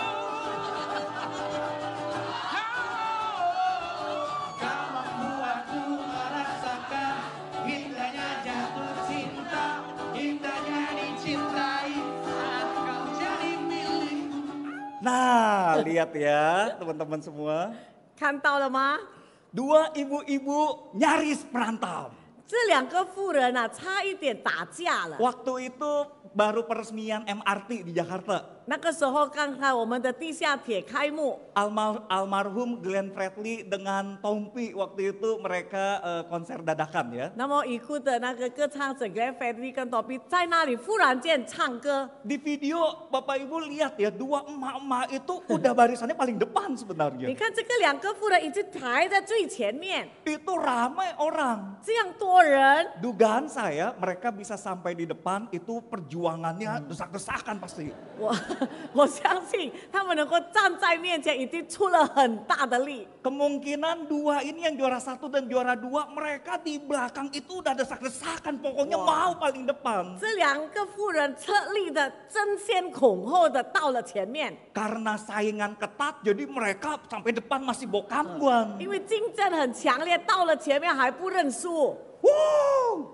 Kau membuatku merasakan indahnya jatuh cinta, indahnya dicintai saat kau jadi milikku. Nah, lihat ya teman-teman semua. 看到了吗？ Dua ibu-ibu nyaris berantem. 这两个妇人啊，差一点打架了。 Waktu itu baru peresmian MRT di Jakarta. 那个时候刚刚我们的地下铁开幕， Almarhum Glenn Fredly dengan Tompi waktu itu mereka konser dadakan ya. 那么已故的那个歌唱者 Glenn Fredly 跟 Toby 在那里忽然间唱歌。 Di video Bapak Ibu lihat ya, dua emak-emak itu udah barisannya paling depan 你 sebenarnya. 看这个两个妇人已经排在最前面， Itu ramai orang. 这样多人， Dugaan saya mereka bisa sampai di depan itu perjuangannya desak-desakan pasti. 我相信他们能够站在面前，已经出了很大的力。 Kemungkinan dua ini yang juara 1 dan juara 2 mereka di belakang itu udah desak-desakan pokoknya mau paling depan. 这两个妇人特力的争先恐后的到了前面， Karena saingan ketat jadi mereka sampai depan masih bokangguan. 因为竞争很强烈，到了前面还不认输。 Wow.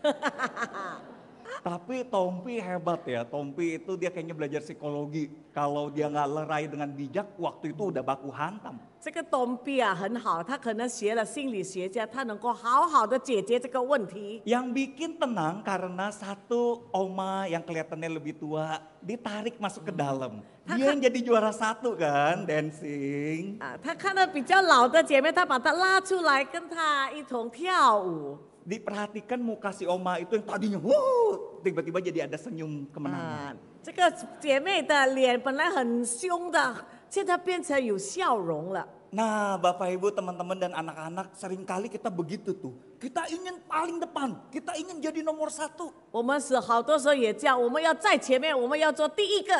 Tapi Tompi hebat ya, Tompi itu dia kayaknya belajar psikologi. Kalau dia nggak lerai dengan bijak, waktu itu udah baku hantam. 这个东壁啊很好，他可能学了心理学家，他能够好好的解决这个问题。 Yang bikin tenang karena satu oma yang kelihatannya lebih tua ditarik masuk ke dalam. Dia yang jadi juara 1 kan, dancing. 啊，他看到比较老的姐妹，他把她拉出来跟她一同跳舞。 Diperhatikan muka si oma itu yang tadinya wuh, tiba-tiba jadi ada senyum kemenangan. 啊，这个姐妹的脸本来很凶的，现在变成有笑容了。 Nah Bapak Ibu teman-teman dan anak-anak seringkali kita begitu tuh. Kita ingin paling depan, kita ingin jadi nomor 1. 我们是好多时候也这样，我们要在前面，我们要做第一个。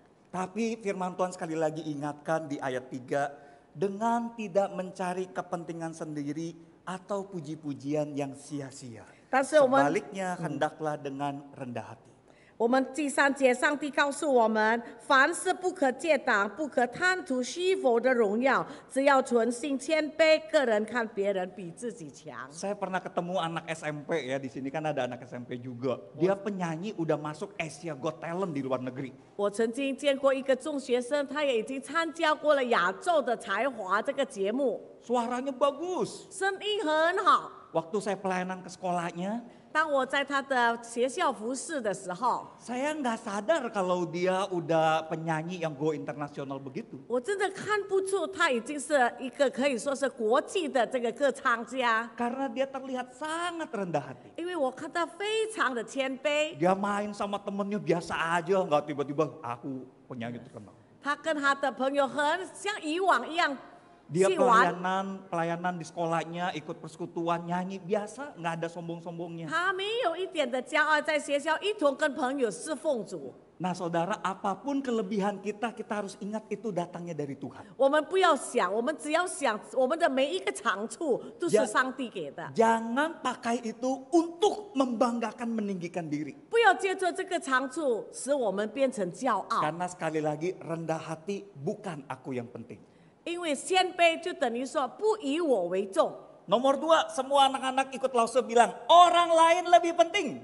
Tapi firman Tuhan sekali lagi ingatkan di ayat 3. Dengan tidak mencari kepentingan sendiri atau puji-pujian yang sia-sia. 但是我们 Sebaliknya hendaklah dengan rendah hati. 我们第3节，上帝告诉我们，凡事不可借党，不可贪图虚浮的荣耀，只要存心谦卑，个人看别人比自己强。 Saya pernah ketemu anak SMP ya, di sini kan ada anak SMP juga. Dia penyanyi udah masuk Asia Got Talent di luar negeri. 我曾经见过一个中学生，他也已经参加过了亚洲的才华这个节目， Suaranya bagus. 声音很好。 Waktu saya pelayanan ke sekolahnya, 当我在他的学校服侍的时候， saya nggak sadar kalau dia udah penyanyi yang go internasional begitu. 我真的看不出他已经是一个可以说是国际的这个歌唱家， Karena dia terlihat sangat rendah hati. 因为我看他非常的谦卑， Dia main sama temennya biasa aja, nggak tiba-tiba aku penyanyi terkenal. 他跟他的朋友很像以往一样 Dia 去玩。 pelayanan di sekolahnya, ikut persekutuan, nyanyi biasa, nggak ada sombong-sombongnya. 他没有一点的骄傲，在学校一同跟朋友侍奉主。 Nah saudara, apapun kelebihan kita, kita harus ingat itu datangnya dari Tuhan. 我们不要想，我们只要想，我们的每一个长处都是上帝给的。 Jangan pakai itu untuk membanggakan, meninggikan diri. 不要借助这个长处使我们变成骄傲， Karena sekali lagi rendah hati bukan aku yang penting. 因为谦卑就等于说不以我为重。 Nomor 2, semua anak-anak ikut lause bilang, orang lain lebih penting.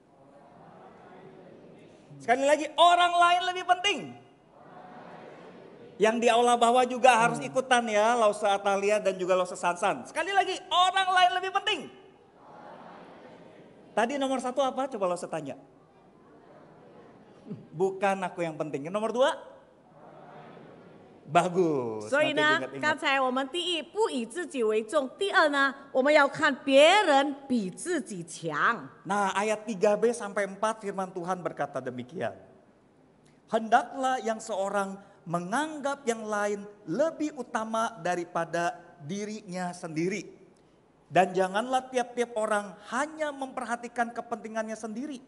Sekali lagi, orang lain lebih penting. Yang di aula bawah juga harus ikutan ya, lause Atalia dan juga lause Sansan. Sekali lagi, orang lain lebih penting. Tadi nomor 1 apa? Coba lause tanya. Bukan aku yang penting. Nomor 2? Bagus. 所以 nanti 呢， diingat-ingat. 刚才我们第一不以自己为重，第二呢，我们要看别人比自己强。 Nah, ayat 3b sampai 4 firman Tuhan berkata demikian. Hendaklah yang seorang menganggap yang lain lebih utama daripada dirinya sendiri. Dan janganlah tiap-tiap orang hanya memperhatikan kepentingannya sendiri,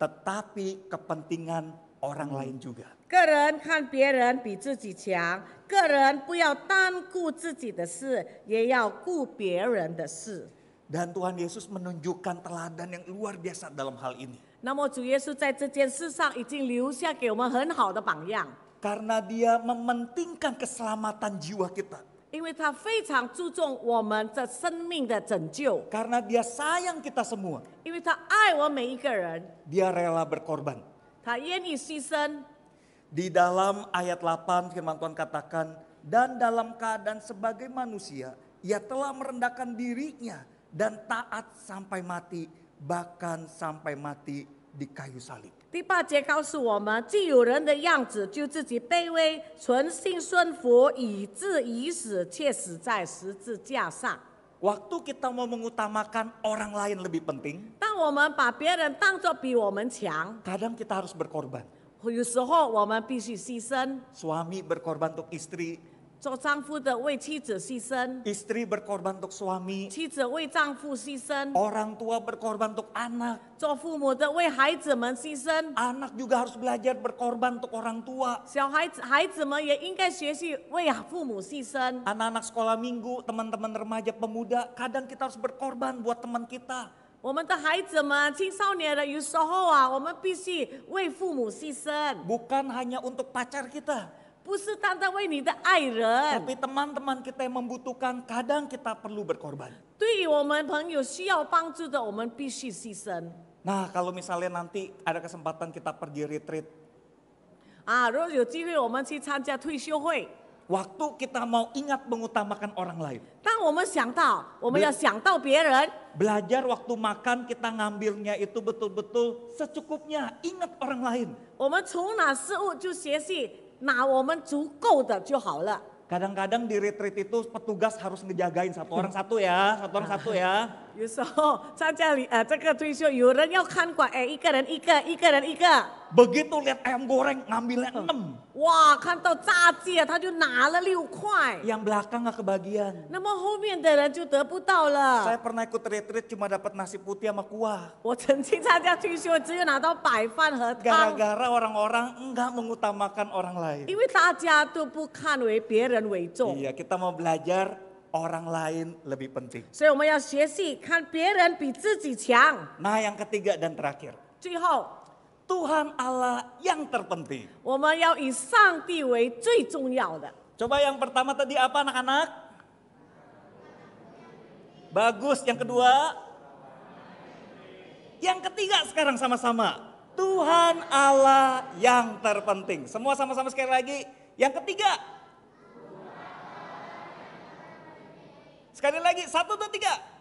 tetapi kepentingan orang lain juga. 个人看别人比自己强，个人不要单顾自己的事，也要顾别人的事。 Dan Tuhan Yesus menunjukkan teladan yang luar biasa dalam hal ini. 那么主耶稣在这件事上已经留下给我们很好的榜样， Karena dia mementingkan keselamatan jiwa kita. 因为他非常注重我们的生命的拯救， Karena dia sayang kita semua. 因为他爱我们每一个人， Dia rela berkorban. 他愿意牺牲。 Di dalam ayat 8 firman Tuhan katakan, dan dalam keadaan sebagai manusia, ia telah merendahkan dirinya dan taat sampai mati, bahkan sampai mati di kayu salib. 第8节告诉我们，既有人的样子，就自己卑微，存心顺服，以至于死，且死在十字架上。 Waktu kita mau mengutamakan orang lain lebih penting, 当我们把别人当作比我们强， kadang kita harus berkorban. 有时候我们必须牺牲。 Suami berkorban untuk istri, 做丈夫的为妻子牺牲， istri berkorban untuk suami, 妻子为丈夫牺牲， orang tua berkorban untuk anak, 做父母的为孩子们牺牲。 anak juga harus belajar berkorban untuk orang tua. 小孩子们也应该学习为父母牺牲。 Anak-anak sekolah minggu, teman-teman remaja pemuda, kadang kita harus berkorban buat teman kita. 我们的孩子们、青少年的，有时候啊，我们必须为父母牺牲， Bukan hanya untuk pacar kita, 不是单单为你的爱人， tapi teman-teman kita yang membutuhkan, kadang kita perlu berkorban. 对于我们朋友需要帮助的，我们必须牺牲。 Nah, kalau misalnya nanti ada kesempatan kita pergi retreat, 啊，如果有机会，我们去参加退休会。 waktu kita mau ingat mengutamakan orang lain, 当我们想到，我们要想到别人， belajar waktu makan kita ngambilnya itu betul-betul secukupnya, ingat orang lain. 我们从拿食物就学习拿我们足够的就好了。 Kadang-kadang di retreat itu petugas harus ngejagain satu orang satu ya, satu orang satu ya. 有时候参加这个退休，有人要看管，一个人一个，一个人一个。 Begitu lihat ayam goreng ngambilnya 6, 哇，看到炸鸡啊，他就拿了6块， yang belakang nggak kebagian. 那么后面的人就得不到 Saya 了。 pernah ikut retreat cuma dapat nasi putih sama kuah. 我曾经参加退休，只有拿到白饭和汤， Gara-gara orang-orang enggak mengutamakan orang lain. 因为大家都不看为别人为重， Iya, kita mau belajar orang lain lebih penting. 所以我们要学习看别人比自己强。 Nah, yang ketiga dan terakhir, 最后， Tuhan Allah yang terpenting. 我们要以上帝为最重要的。 Coba yang pertama tadi apa anak-anak? Bagus, yang kedua? Yang ketiga sekarang sama-sama. Tuhan Allah yang terpenting. Semua sama-sama sekali lagi. Yang ketiga. Sekali lagi, 1, 2, 3.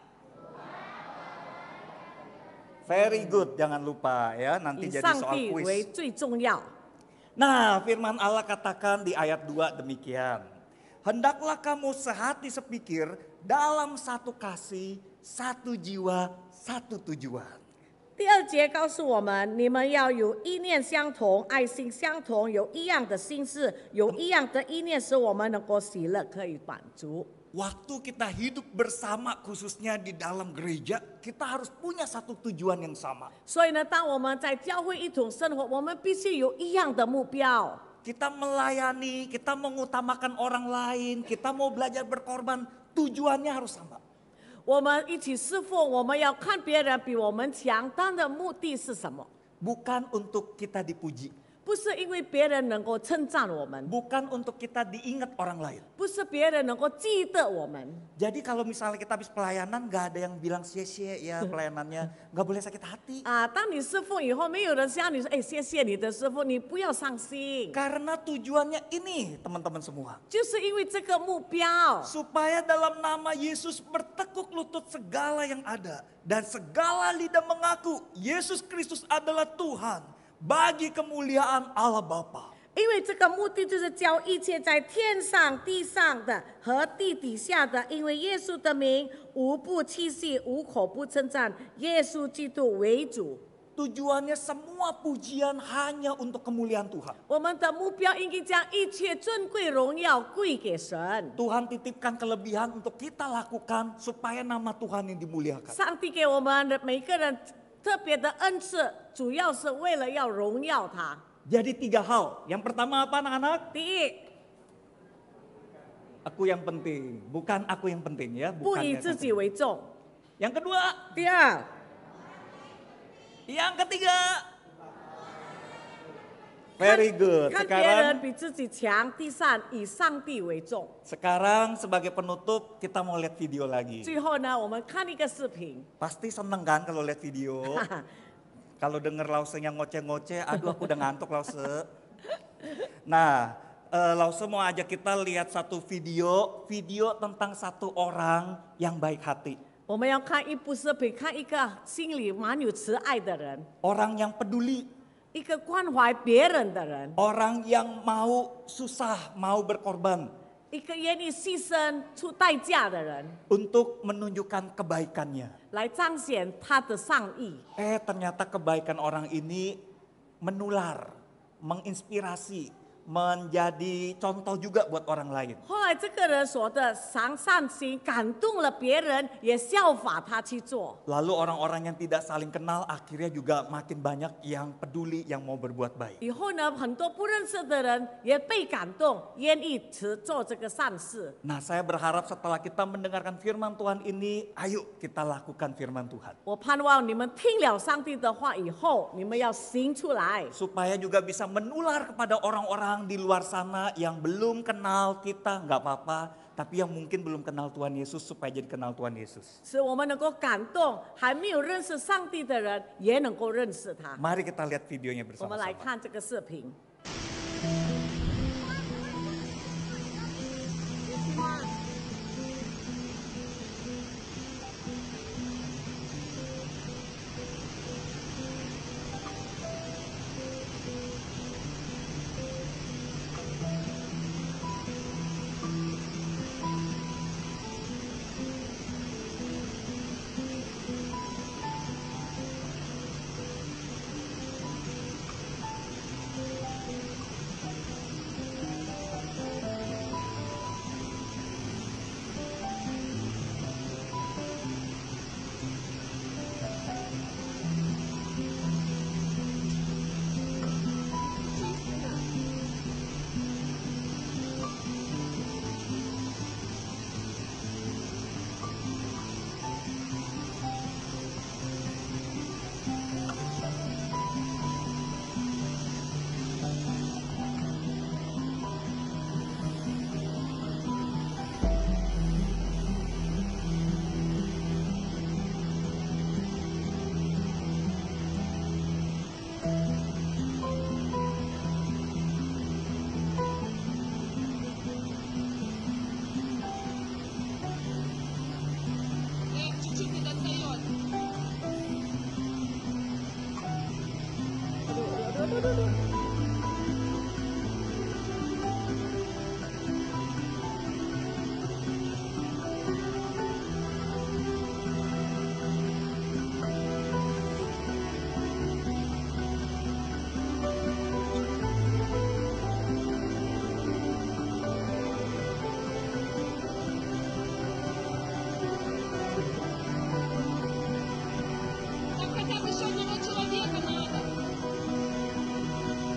Very good, jangan lupa ya, nanti 以 jadi 上 soal 帝 kuis. 为最重要。 Nah, firman Allah katakan di ayat 2 demikian. Hendaklah kamu sehati sepikir dalam satu kasih, satu jiwa, satu tujuan. 第2节告诉我们，你们要有意念相同，爱心相同，有一样的心事，有一样的意念，使我们能够喜乐，可以满足。 Waktu kita hidup bersama khususnya di dalam gereja, kita harus punya satu tujuan yang sama. 所以呢，当我们在教会一同生活，我们必须有一样的目标。 Kita melayani, kita mengutamakan orang lain, kita mau belajar berkorban, tujuannya harus sama. 我们一起侍奉，我们要看别人比我们强，但的目的是什么？ Bukan untuk kita dipuji, 不是因为别人能够称赞我们， bukan untuk kita diingat orang lain. 不是别人能够记得我们。 Jadi kalau misalnya kita habis pelayanan gak ada yang bilang cie-cie ya pelayanannya, gak boleh sakit hati. 啊，当你侍奉以后，没有人向你说：“哎，谢谢你的师傅，你不要伤心。” Karena tujuannya ini teman-teman semua. 就是因为这个目标， Supaya dalam nama Yesus bertekuk lutut segala yang ada. Dan segala lidah mengaku Yesus Kristus adalah Tuhan. Bagi kemuliaan Allah Bapa. 因为这个目的就是叫一切在天上、地上的和地底下的，因为耶稣的名，无不屈膝，无口不称赞耶稣基督为主。 Tujuannya semua pujian hanya untuk kemuliaan Tuhan. 我们的目标应该将一切尊贵荣耀归给神。 Tuhan titipkan kelebihan untuk kita lakukan supaya nama Tuhan yang dimuliakan. 上帝给我们的每个人特别的恩赐，主要是为了要荣耀他。 Jadi 3 hal. Yang pertama apa anak-anak? 第一， Aku yang penting, bukan aku yang penting ya. 不 Bukan 以 yang 自己为重。 Yang kedua, 第二， yang ketiga. Very good. 看别人 Sekarang 比自己强。第三，以上帝为重。 sekarang sebagai penutup kita mau lihat video lagi. 最后呢，我们看一个视频。 Pasti seneng kan kalau lihat video. Kalau denger Lause yang ngoceh-ngoceh, aduh aku udah ngantuk Lause. Nah, Lause mau ajak kita lihat satu video tentang satu orang yang baik hati. 我们要看一部视频，看一个心里蛮有慈爱的人， Orang yang peduli, 一个关怀别人的人， orang yang mau susah, mau berkorban 一个愿意牺牲出代价的人， untuk menunjukkan kebaikannya. 来彰显他的善意。 Ternyata kebaikan orang ini menular, menginspirasi, menjadi contoh juga buat orang lain. 后来这个人所的善心感动了别人，也效法他去做。 Lalu orang-orang yang tidak saling kenal akhirnya juga makin banyak yang peduli, yang mau berbuat baik. 以后呢，很多不认识的人也被感动，愿意做这个善事。 Nah, saya berharap setelah kita mendengarkan firman Tuhan ini, ayo kita lakukan firman Tuhan. 我盼望你们听了上帝的话以后，你们要行出来， Supaya juga bisa menular kepada orang-orang di luar sana yang belum kenal kita, nggak apa-apa. Tapi yang mungkin belum kenal Tuhan Yesus supaya jadi kenal Tuhan Yesus. 使我们能够感动还没有认识上帝的人，也能够认识他。 Mari kita lihat videonya 我们来 bersama-sama. 看这个视频。 Perché bisogno non ce la viene nada.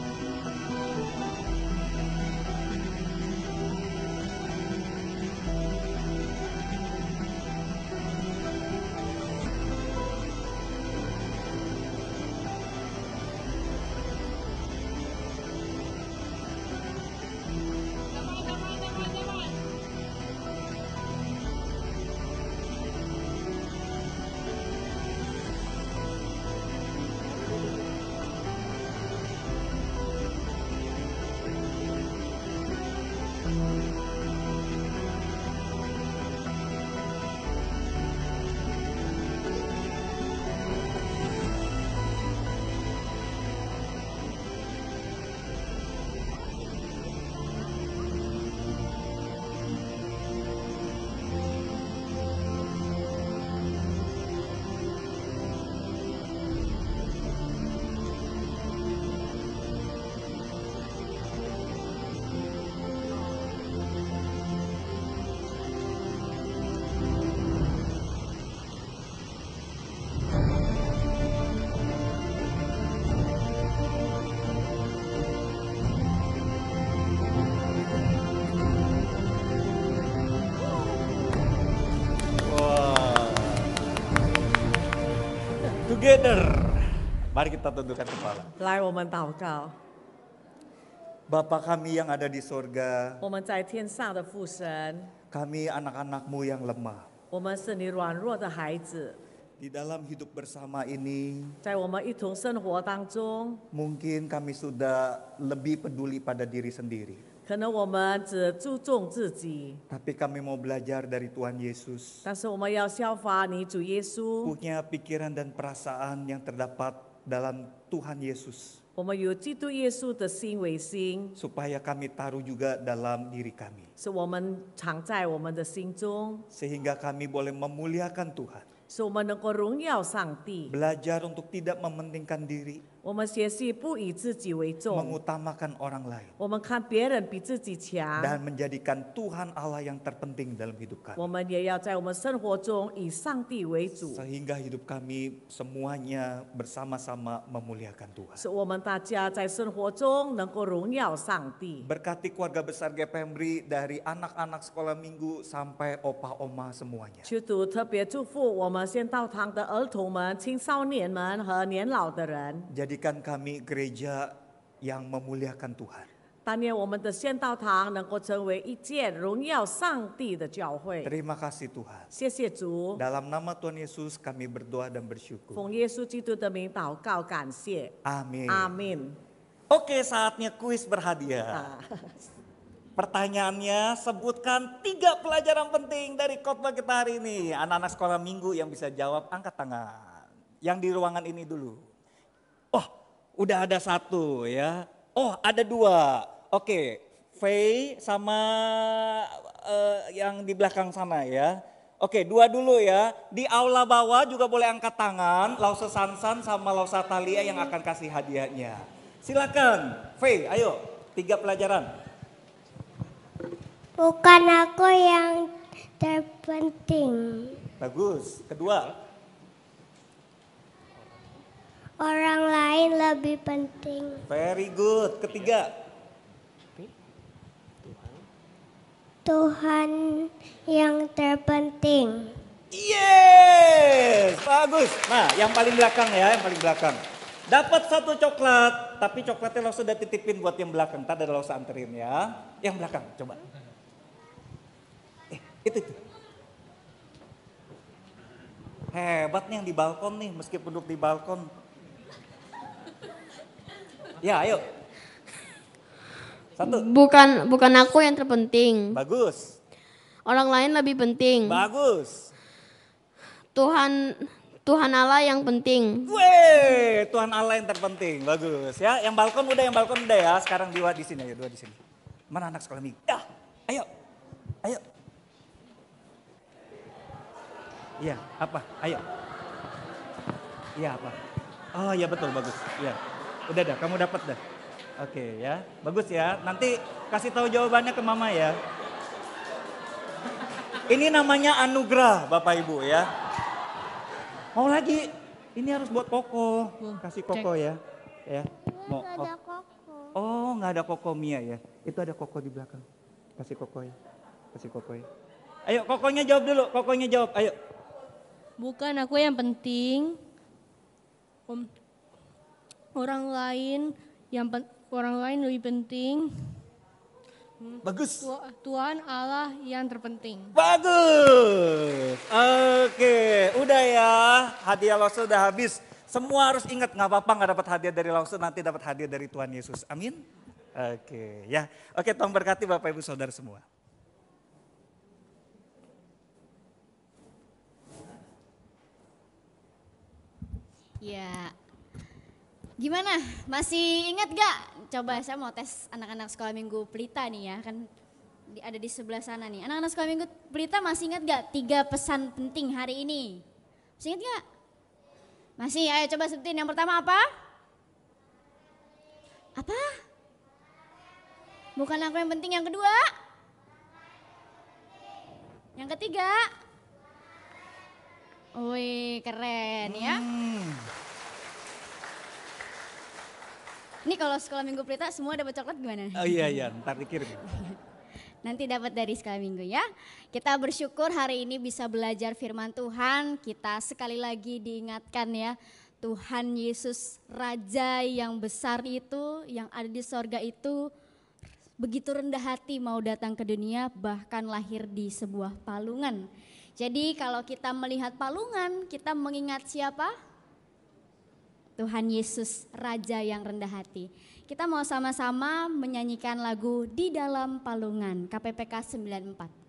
Together. Mari kita tundukkan kepala. 来，我们祷告。 Bapa kami yang ada di sorga, 我们在天上的父神， kami anak-anak-Mu yang lemah. 我们是你软弱的孩子， Di dalam hidup bersama ini, 在我们一同生活当中， mungkin kami sudah lebih peduli pada diri sendiri. 可能我们只注重自己， Tapi kami mau belajar dari Tuhan Yesus. 但是我们要效法你主耶稣。 Punya pikiran dan perasaan yang terdapat dalam Tuhan Yesus. 我们有基督耶稣的心为心， Supaya kami taruh juga dalam diri kami. 是我们藏在我们的心中， Sehingga kami boleh memuliakan Tuhan. 使我们能够荣耀上帝。 Belajar untuk tidak mementingkan diri, 我们学习不以自己为重， mengutamakan orang lain. 我们看别人比自己强， Dan menjadikan Tuhan Allah yang terpenting dalam hidup 我 kami. 们也要在我们生活中以上帝为主， Sehingga hidup kami semuanya bersama-sama memuliakan Tuhan. 使我们大家在生活中能够荣耀上帝。 Berkati keluarga besar GPMRI dari anak-anak sekolah minggu sampai opa oma semuanya. 求主特别祝福我们先道堂的儿童们、青少年们和年老的人， Jadikan kami gereja yang memuliakan Tuhan. 但愿我们的先道堂能够成为一间荣耀上帝的教会。 Terima kasih Tuhan. 谢谢主， Dalam nama Tuhan Yesus kami berdoa dan bersyukur. 奉耶稣基督的名祷告，感谢， Amin. 阿门。 Oke, saatnya kuis berhadiah. 啊， Pertanyaannya, sebutkan 3 pelajaran penting dari khotbah kita hari ini. Anak-anak sekolah minggu yang bisa jawab, angkat tangan. Yang di ruangan ini dulu. Oh, udah ada 1 ya. Oh, ada 2. Oke, Faye sama yang di belakang sana ya. Oke, 2 dulu ya. Di aula bawah juga boleh angkat tangan. Lause Sansan sama Lause Talia yang akan kasih hadiahnya. Silakan, Faye, ayo. 3 pelajaran. Bukan aku yang terpenting. Bagus. Kedua, Orang lain lebih penting. very good. Ketiga, Tuhan yang terpenting. yes, bagus. Nah, yang paling belakang ya, yang paling belakang. Dapat 1 coklat, tapi coklatnya lo sudah titipin buat yang belakang. Tadi lo usah anterin ya. Yang belakang, coba. Itu. Hebat nih yang di balkon nih, meskipun duduk di balkon. Ya, ayo. 1. Bukan aku yang terpenting. Bagus. Orang lain lebih penting. Bagus. Tuhan Allah yang penting. Weh, Tuhan Allah yang terpenting. Bagus ya. Yang balkon udah ya. Sekarang 2 di sini, ayo 2 di sini. Mana anak sekolah minggu? Ya, ayo. Ayo. Iya, apa? Ayo. Iya, apa? Oh, iya betul, bagus. Iya. Udah dah, kamu dapat dah. Oke ya. Bagus ya. Nanti kasih tahu jawabannya ke mama ya. Ini namanya anugerah, Bapak Ibu ya. Mau lagi? Ini harus buat Koko. Kasih Koko ya. Ya. Mau. Nggak ada koko. Oh, nggak ada Koko Mia ya. Itu ada Koko di belakang. Kasih Koko ya. Kasih Koko ya. Ayo, Kokonya jawab dulu. Kokonya jawab. Ayo. Bukan aku yang penting. Orang lain lebih penting. Bagus. Tuhan Allah yang terpenting. Bagus. Oke, udah ya. Hadiah Lause udah habis. Semua harus ingat, nggak apa-apa nggak dapat hadiah dari Lause, nanti dapat hadiah dari Tuhan Yesus. Amin. Oke, ya. Oke, Tuhan berkati Bapak Ibu Saudara semua. Ya, gimana? Masih ingat gak? Coba saya mau tes anak-anak sekolah minggu Pelita nih ya, kan ada di sebelah sana nih. Anak-anak sekolah minggu Pelita masih ingat gak 3 pesan penting hari ini? Masih ingat gak? Masih, ayo coba sebutin. Yang pertama apa? Apa? Bukan aku yang penting. Yang kedua? Yang ketiga? Wih, keren ya. Ini kalau sekolah minggu Pelita semua dapat coklat gimana? Oh iya, ntar dikirim. Nanti dapat dari sekali minggu ya. Kita bersyukur hari ini bisa belajar firman Tuhan. Kita sekali lagi diingatkan ya, Tuhan Yesus Raja yang besar itu, yang ada di sorga itu, begitu rendah hati mau datang ke dunia, bahkan lahir di sebuah palungan. Jadi kalau kita melihat palungan, kita mengingat siapa? Tuhan Yesus Raja yang rendah hati. Kita mau sama-sama menyanyikan lagu Di Dalam Palungan, KPPK 94.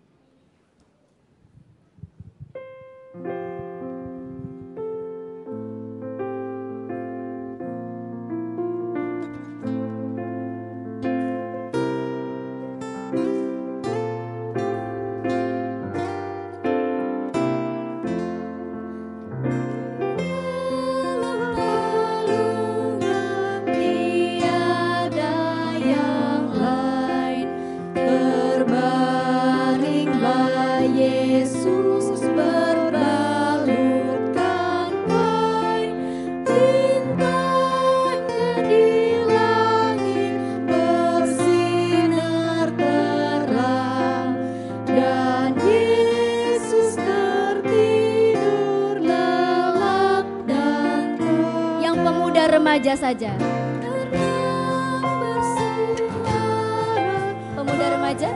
Remaja saja. Pemuda remaja.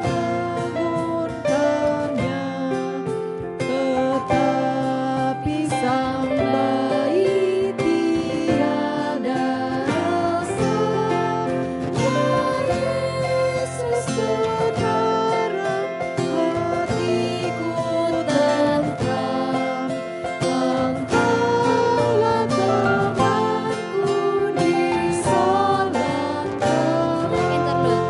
Tetapi sang bayi tiada rasa. Yesus sekarang hatiku tentram. Engkaulah temanku di sorga kelak.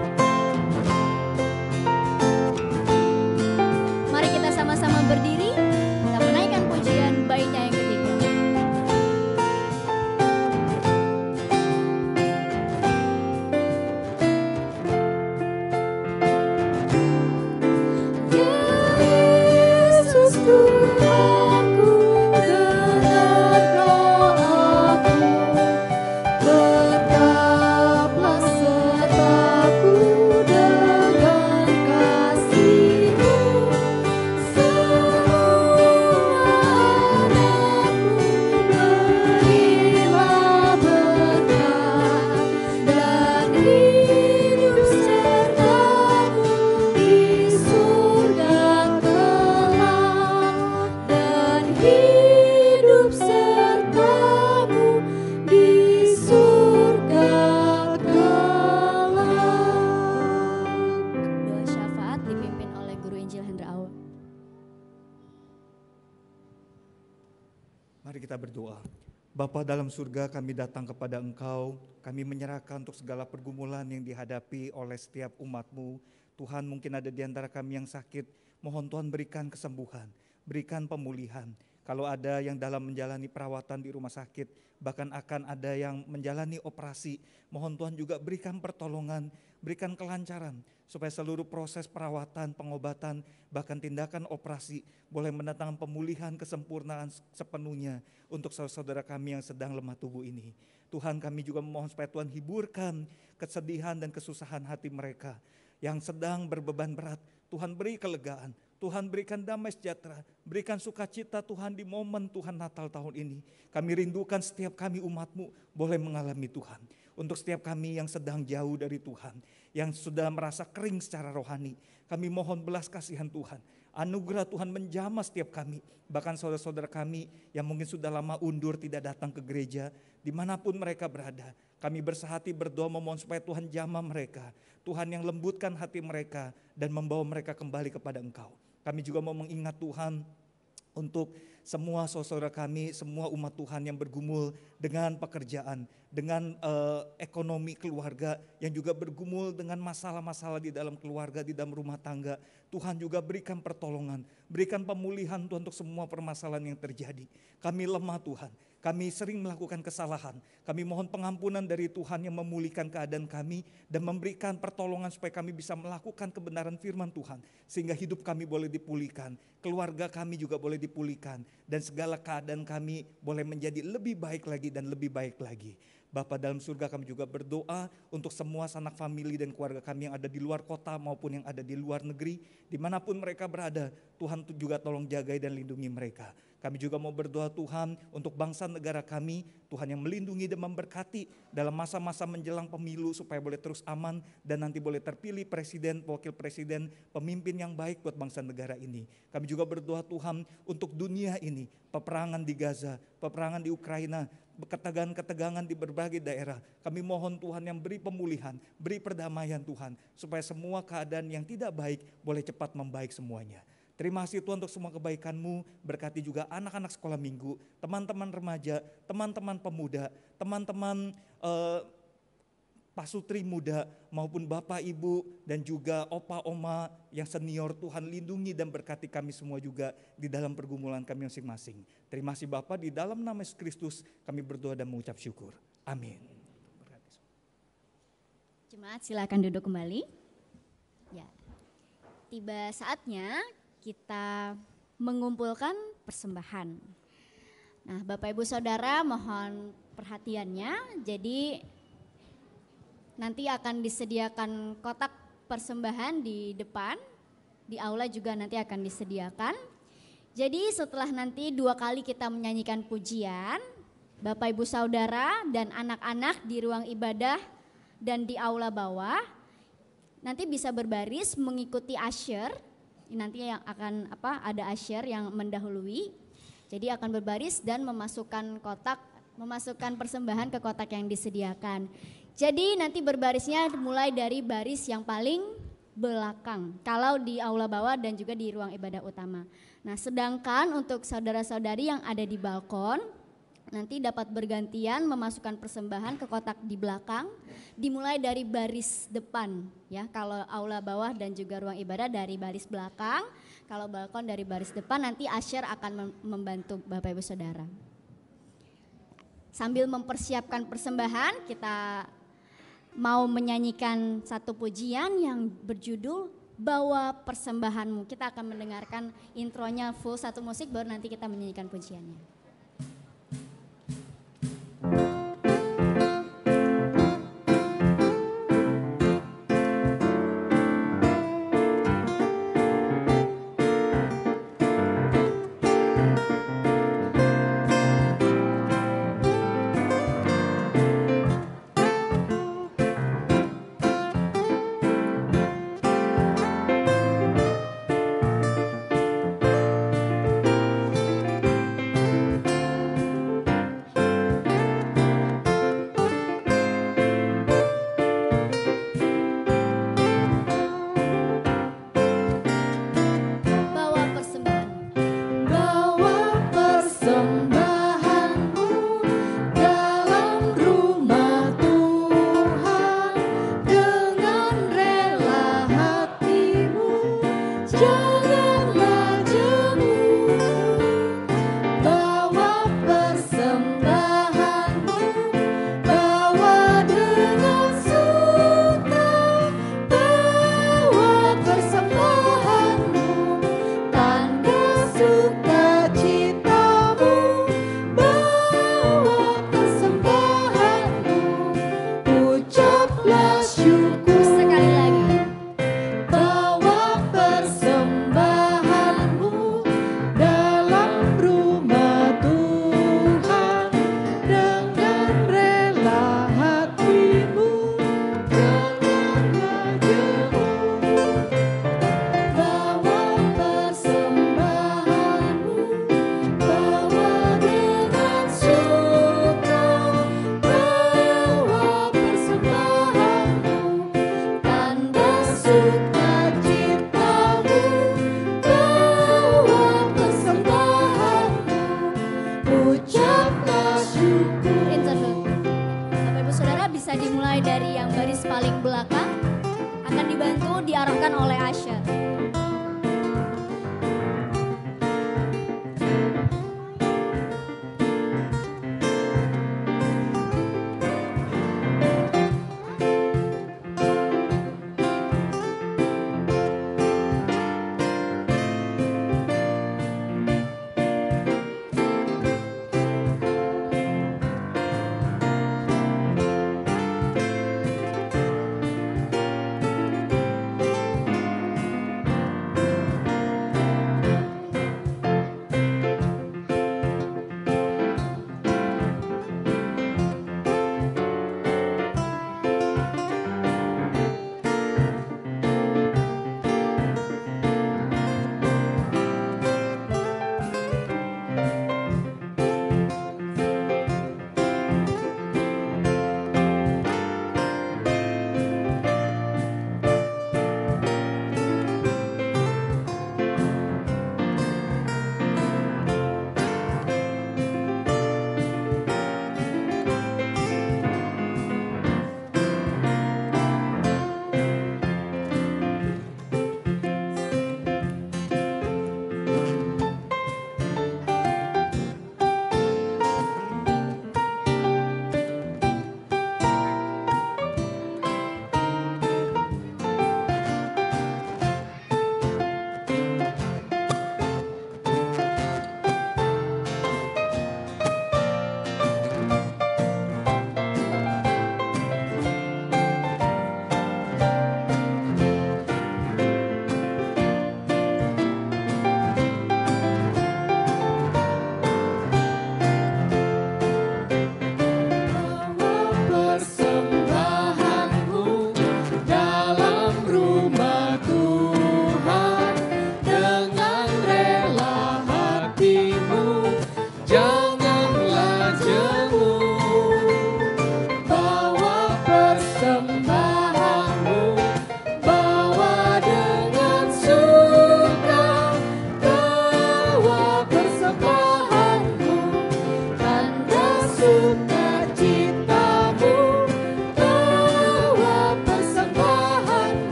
Mari kita sama-sama berdiri, kita menaikkan pujian baitnya yang ketiga. Yesus Tuhanku, dengar doaku, tetaplah sertaku dengan kasih-Mu. Semua anakmu berilah berkat dan hidup sertamu di surga kelak, dan hidup sertamu di surga kelak. Doa syafaat dipimpin oleh Guru Injil Hendra Aul. Mari kita berdoa. Bapa dalam surga, kami datang kepada Engkau, kami menyerahkan untuk segala pergumulan yang dihadapi oleh setiap umat-Mu. Tuhan, mungkin ada di antara kami yang sakit, mohon Tuhan berikan kesembuhan, berikan pemulihan. Kalau ada yang dalam menjalani perawatan di rumah sakit, bahkan akan ada yang menjalani operasi, mohon Tuhan juga berikan pertolongan, berikan kelancaran, supaya seluruh proses perawatan, pengobatan, bahkan tindakan operasi boleh mendatangkan pemulihan, kesempurnaan sepenuhnya untuk saudara-saudara kami yang sedang lemah tubuh ini. Tuhan, kami juga memohon supaya Tuhan hiburkan kesedihan dan kesusahan hati mereka yang sedang berbeban berat. Tuhan beri kelegaan, Tuhan berikan damai sejahtera, berikan sukacita Tuhan di momen Tuhan Natal tahun ini. Kami rindukan setiap kami umat-Mu boleh mengalami Tuhan. Untuk setiap kami yang sedang jauh dari Tuhan, yang sudah merasa kering secara rohani, kami mohon belas kasihan Tuhan. Anugerah Tuhan menjamah setiap kami, bahkan saudara-saudara kami yang mungkin sudah lama undur tidak datang ke gereja, dimanapun mereka berada. Kami bersehati berdoa memohon supaya Tuhan jamah mereka, Tuhan yang lembutkan hati mereka dan membawa mereka kembali kepada Engkau. Kami juga mau mengingat Tuhan untuk semua saudara kami, semua umat Tuhan yang bergumul dengan pekerjaan, dengan ekonomi keluarga, yang juga bergumul dengan masalah-masalah di dalam keluarga, di dalam rumah tangga. Tuhan juga berikan pertolongan, berikan pemulihan Tuhan untuk semua permasalahan yang terjadi. Kami lemah Tuhan, Kami sering melakukan kesalahan. Kami mohon pengampunan dari Tuhan yang memulihkan keadaan kami dan memberikan pertolongan supaya kami bisa melakukan kebenaran firman Tuhan. Sehingga hidup kami boleh dipulihkan, keluarga kami juga boleh dipulihkan, dan segala keadaan kami boleh menjadi lebih baik lagi dan lebih baik lagi. Bapa dalam surga, kami juga berdoa untuk semua sanak famili dan keluarga kami yang ada di luar kota maupun yang ada di luar negeri. Dimanapun mereka berada, Tuhan juga tolong jagai dan lindungi mereka. Kami juga mau berdoa Tuhan untuk bangsa negara kami, Tuhan yang melindungi dan memberkati dalam masa-masa menjelang pemilu supaya boleh terus aman dan nanti boleh terpilih presiden, wakil presiden, pemimpin yang baik buat bangsa negara ini. Kami juga berdoa Tuhan untuk dunia ini, peperangan di Gaza, peperangan di Ukraina, ketegangan-ketegangan di berbagai daerah. Kami mohon Tuhan yang beri pemulihan, beri perdamaian Tuhan, supaya semua keadaan yang tidak baik boleh cepat membaik semuanya. Terima kasih Tuhan untuk semua kebaikan-Mu, berkati juga anak-anak sekolah minggu, teman-teman remaja, teman-teman pemuda, teman-teman pasutri muda, maupun Bapak Ibu dan juga Opa Oma yang senior. Tuhan lindungi dan berkati kami semua juga di dalam pergumulan kami masing-masing. Terima kasih Bapa, di dalam nama Yesus Kristus kami berdoa dan mengucap syukur. Amin. Jemaat silakan duduk kembali. Ya, tiba saatnya kita mengumpulkan persembahan. Nah, Bapak Ibu Saudara mohon perhatiannya. Jadi nanti akan disediakan kotak persembahan di depan, di aula juga nanti akan disediakan. Jadi setelah nanti 2 kali kita menyanyikan pujian, Bapak Ibu Saudara dan anak-anak di ruang ibadah dan di aula bawah nanti bisa berbaris mengikuti usher. Nanti yang akan ada usher yang mendahului. Jadi akan berbaris dan memasukkan persembahan ke kotak yang disediakan. Jadi nanti berbarisnya mulai dari baris yang paling belakang kalau di aula bawah dan juga di ruang ibadah utama. Nah, sedangkan untuk saudara-saudari yang ada di balkon nanti dapat bergantian memasukkan persembahan ke kotak di belakang, dimulai dari baris depan ya. Kalau aula bawah dan juga ruang ibadah dari baris belakang, kalau balkon dari baris depan, nanti usher akan membantu Bapak Ibu Saudara. Sambil mempersiapkan persembahan, kita mau menyanyikan satu pujian yang berjudul Bawa Persembahanmu. Kita akan mendengarkan intronya full satu musik, baru nanti kita menyanyikan pujiannya.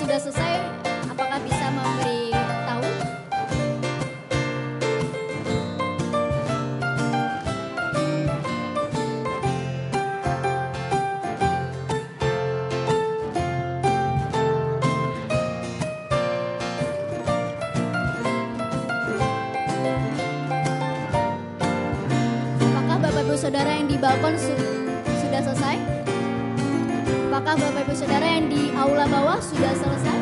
sudah selesai, apakah bisa memberi tahu? Apakah Bapak Ibu Saudara yang di balkon sudah selesai? Apakah Bapak Ibu Saudara yang di aula bawah sudah selesai?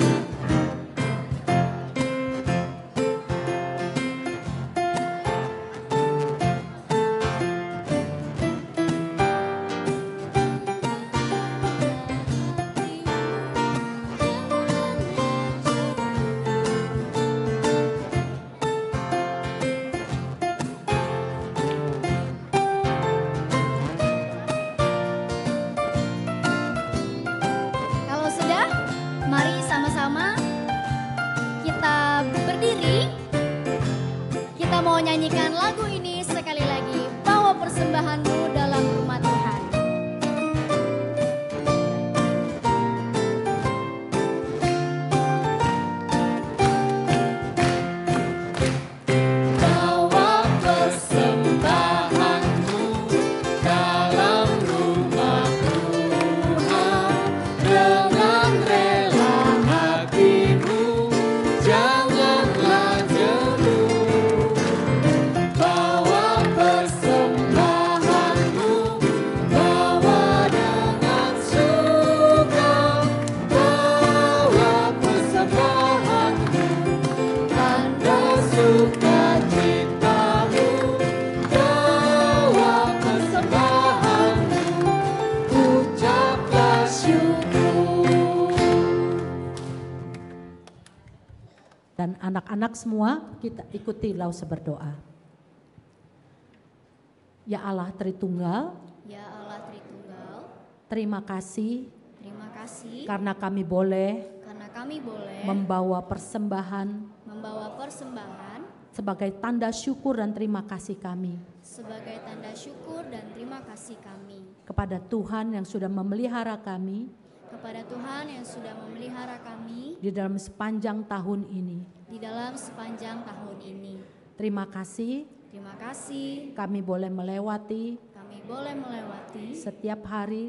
Kalau sudah, mari sama-sama kita berdiri. Kita mau nyanyikan lagu ini sekali lagi. Bawa persembahanmu dalam rumah Tuhan. Bawa persembahanmu dalam rumah Tuhan dengan rela hatimu, janganlah jemu. Bawa persembahanmu, bawa dengan suka. Bawa persembahanmu, tanda sukacitamu. Bawa persembahanmu, ucaplah syukur. Dan anak-anak semua kita ikuti Lausa berdoa. Ya Allah Tritunggal, Ya Allah Tritunggal, terima kasih terima kasih karena kami boleh karena kami boleh membawa persembahan membawa persembahan sebagai tanda syukur dan terima kasih kami sebagai tanda syukur dan terima kasih kami kepada Tuhan yang sudah memelihara kami kepada Tuhan yang sudah memelihara kami di dalam sepanjang tahun ini. di dalam sepanjang tahun ini. Terima kasih Terima kasih kami boleh melewati kami boleh melewati setiap hari,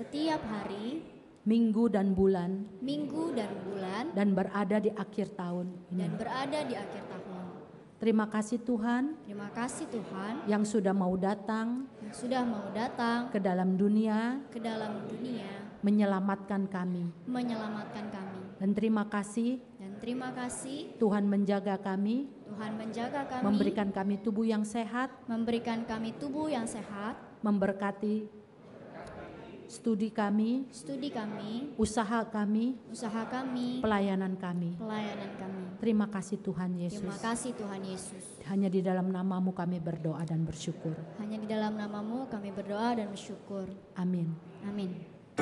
minggu dan bulan minggu dan bulan dan berada di akhir tahun ini. dan berada di akhir tahun. Terima kasih Tuhan Terima kasih Tuhan yang sudah mau datang yang sudah mau datang ke dalam dunia ke dalam dunia menyelamatkan kami. menyelamatkan kami. Dan terima kasih Dan terima kasih Tuhan menjaga kami, Tuhan menjaga kami, memberikan kami tubuh yang sehat, memberikan kami tubuh yang sehat, memberkati studi kami, usaha kami, pelayanan kami. Terima kasih Tuhan Yesus. Terima kasih Tuhan Yesus. Hanya di dalam namamu kami berdoa dan bersyukur. Hanya di dalam namamu kami berdoa dan bersyukur. Amin. Amin.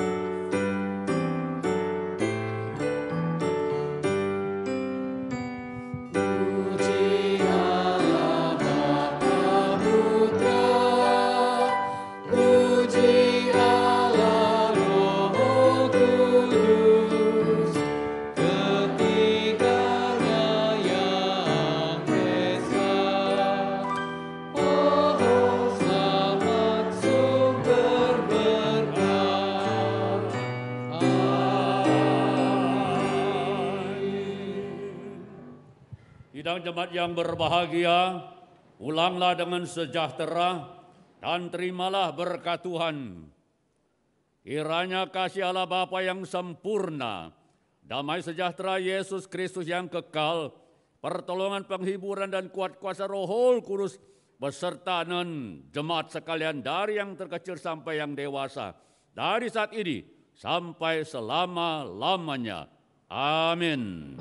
Sidang jemaat yang berbahagia, pulanglah dengan sejahtera dan terimalah berkat Tuhan. Kiranya kasih Allah Bapa yang sempurna, damai sejahtera Yesus Kristus yang kekal, pertolongan penghiburan dan kuat kuasa Roh Kudus beserta dengan jemaat sekalian dari yang terkecil sampai yang dewasa, dari saat ini sampai selama-lamanya. Amin.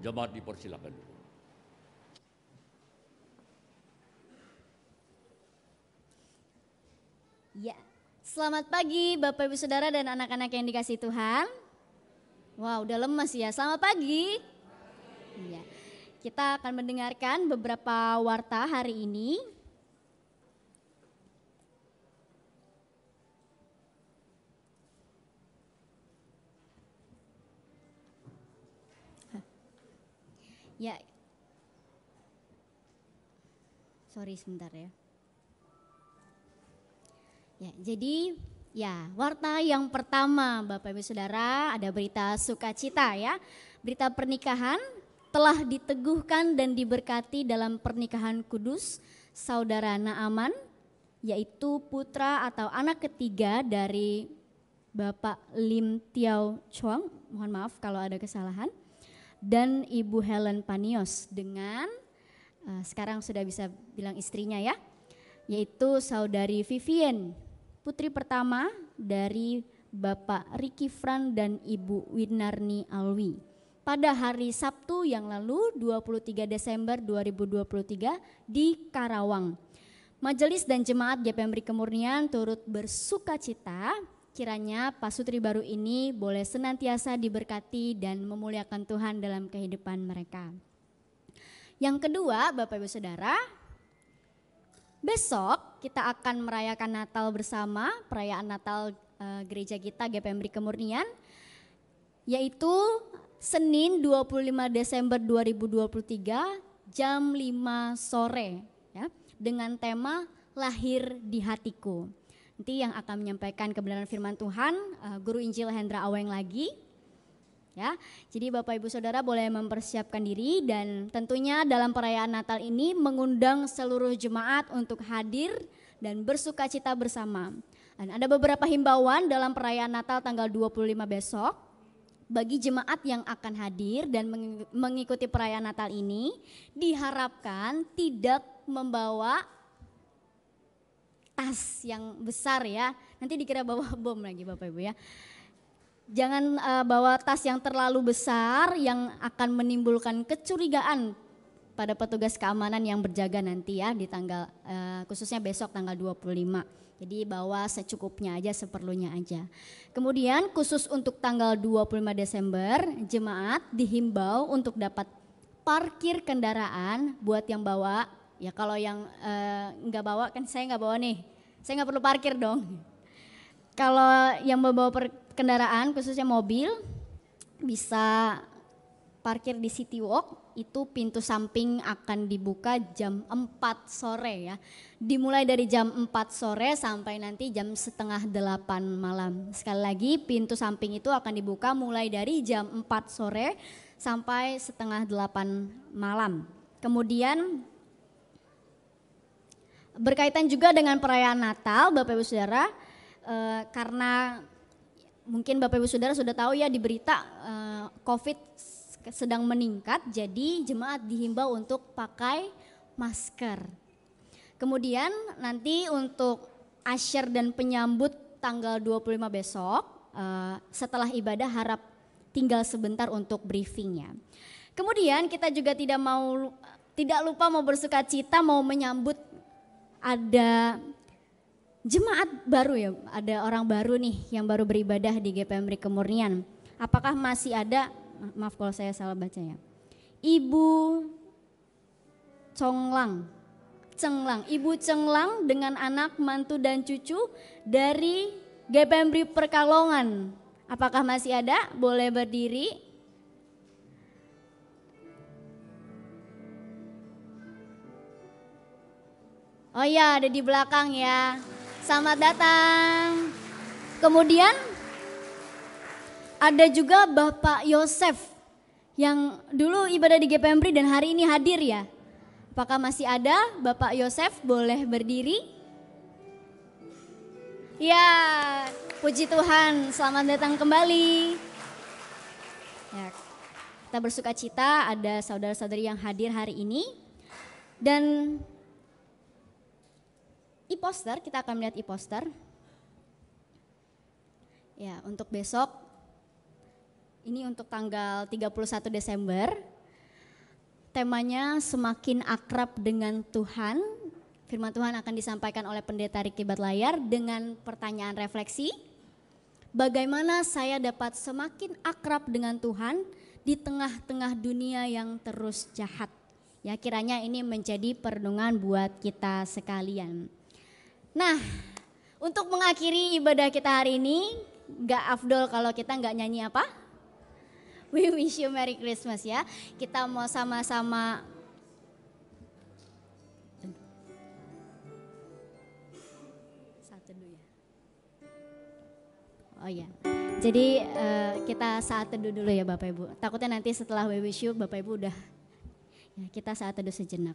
Jemaat dipersilakan. Ya, selamat pagi Bapak Ibu Saudara dan anak-anak yang dikasihi Tuhan. Wah, udah lemes ya. Selamat pagi. Iya. Kita akan mendengarkan beberapa warta hari ini. Ya. Sorry sebentar ya. Ya, jadi ya, warta yang pertama Bapak Ibu Saudara ada berita sukacita ya. Berita pernikahan telah diteguhkan dan diberkati dalam pernikahan kudus Saudara Naaman, yaitu putra atau anak ketiga dari Bapak Lim Tiao Chuang, mohon maaf kalau ada kesalahan, dan Ibu Helen Panios dengan sekarang sudah bisa bilang istrinya ya, yaitu Saudari Vivian, putri pertama dari Bapak Ricky Fran dan Ibu Winarni Alwi. Pada hari Sabtu yang lalu 23 Desember 2023 di Karawang. Majelis dan jemaat GPMRI Kemurnian turut bersukacita kiranya pasutri baru ini boleh senantiasa diberkati dan memuliakan Tuhan dalam kehidupan mereka. Yang kedua, Bapak Ibu Saudara, besok kita akan merayakan Natal bersama, perayaan Natal gereja kita GPMRI Kemurnian, yaitu Senin 25 Desember 2023 jam 5 sore ya, dengan tema Lahir di Hatiku. Nanti yang akan menyampaikan kebenaran firman Tuhan Guru Injil Hendra Aweng lagi. Ya, jadi Bapak Ibu Saudara boleh mempersiapkan diri dan tentunya dalam perayaan Natal ini mengundang seluruh jemaat untuk hadir dan bersukacita bersama. Dan ada beberapa himbauan dalam perayaan Natal tanggal 25 besok. Bagi jemaat yang akan hadir dan mengikuti perayaan Natal ini diharapkan tidak membawa tas yang besar ya. Nanti dikira bawa bom lagi Bapak Ibu ya. Jangan bawa tas yang terlalu besar yang akan menimbulkan kecurigaan pada petugas keamanan yang berjaga nanti ya di tanggal khususnya besok tanggal 25. Jadi bawa secukupnya aja, seperlunya aja. Kemudian khusus untuk tanggal 25 Desember, jemaat dihimbau untuk dapat parkir kendaraan buat yang bawa. Ya kalau yang nggak bawa, kan saya nggak bawa nih, saya nggak perlu parkir dong. Kalau yang membawa kendaraan khususnya mobil bisa parkir di City Walk, itu pintu samping akan dibuka jam 4 sore ya. Dimulai dari jam 4 sore sampai nanti jam setengah 8 malam. Sekali lagi pintu samping itu akan dibuka mulai dari jam 4 sore sampai setengah 8 malam. Kemudian berkaitan juga dengan perayaan Natal Bapak Ibu Saudara, karena mungkin Bapak Ibu Saudara sudah tahu ya di berita COVID sedang meningkat, jadi jemaat dihimbau untuk pakai masker. Kemudian nanti untuk asyir dan penyambut tanggal 25 besok, setelah ibadah harap tinggal sebentar untuk briefingnya. Kemudian kita juga tidak lupa mau bersukacita, mau menyambut ada jemaat baru ya, ada orang baru nih yang baru beribadah di GPMRI Kemurnian. Apakah masih ada? Maaf kalau saya salah bacanya. Ibu Cenglang, Ibu Cenglang dengan anak, mantu dan cucu dari GPMRI Pekalongan. Apakah masih ada? Boleh berdiri. Oh ya, ada di belakang ya. Selamat datang. Kemudian ada juga Bapak Yosef yang dulu ibadah di GPMRI dan hari ini hadir ya. Apakah masih ada Bapak Yosef? Boleh berdiri. Ya, puji Tuhan, selamat datang kembali. Ya, kita bersukacita ada saudara-saudari yang hadir hari ini. Dan e-poster, kita akan melihat e-poster. Ya, untuk besok, ini untuk tanggal 31 Desember, temanya semakin akrab dengan Tuhan. Firman Tuhan akan disampaikan oleh Pendeta Riki Batlayar dengan pertanyaan refleksi. Bagaimana saya dapat semakin akrab dengan Tuhan di tengah-tengah dunia yang terus jahat? Ya, kiranya ini menjadi perenungan buat kita sekalian. Nah, untuk mengakhiri ibadah kita hari ini, gak afdol kalau kita gak nyanyi apa? We wish you Merry Christmas ya. Kita mau sama-sama oh ya, jadi kita saat teduh dulu ya Bapak Ibu. Takutnya nanti setelah We Wish You Bapak Ibu udah, ya kita saat teduh sejenak.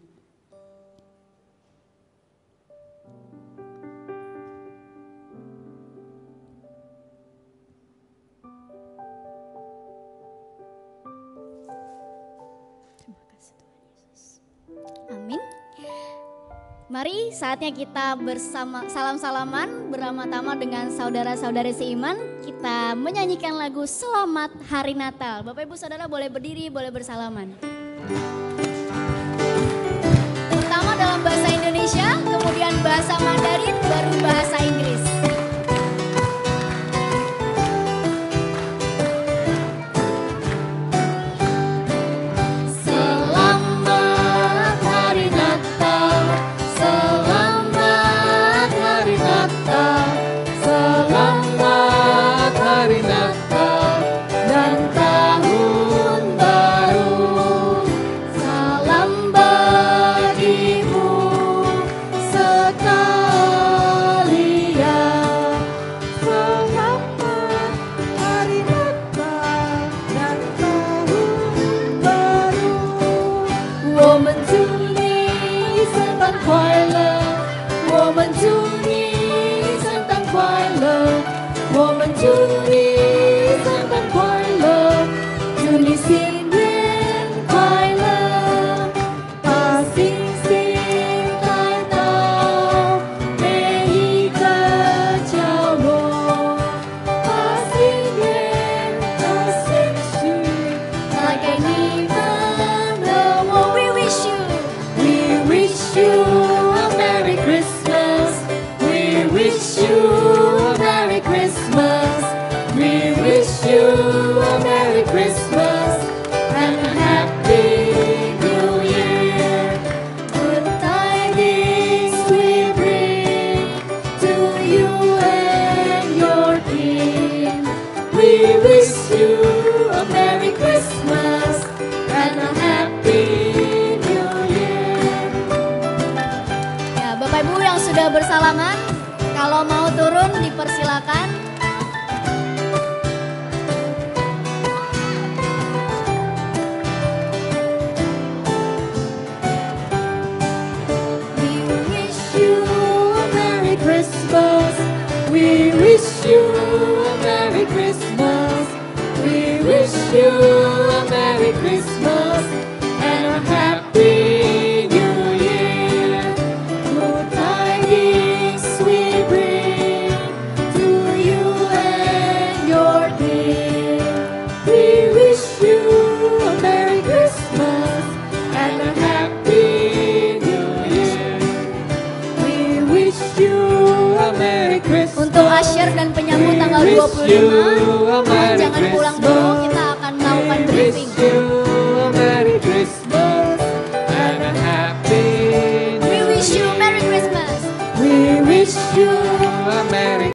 Terima kasih Tuhan Yesus. Amin. Mari saatnya kita bersama salam-salaman bersama-sama dengan saudara-saudari seiman. Kita menyanyikan lagu Selamat Hari Natal. Bapak Ibu Saudara boleh berdiri, boleh bersalaman. Pertama dalam bahasa Indonesia, kemudian bahasa Mandarin, baru bahasa Inggris. Bersalaman, kalau mau turun dipersilakan. We wish you a Merry Christmas. We wish you a Merry Christmas. We wish you a Merry Christmas and a happy untuk asyir dan penyambut tanggal 25, jangan pulang dulu, kita akan melakukan briefing.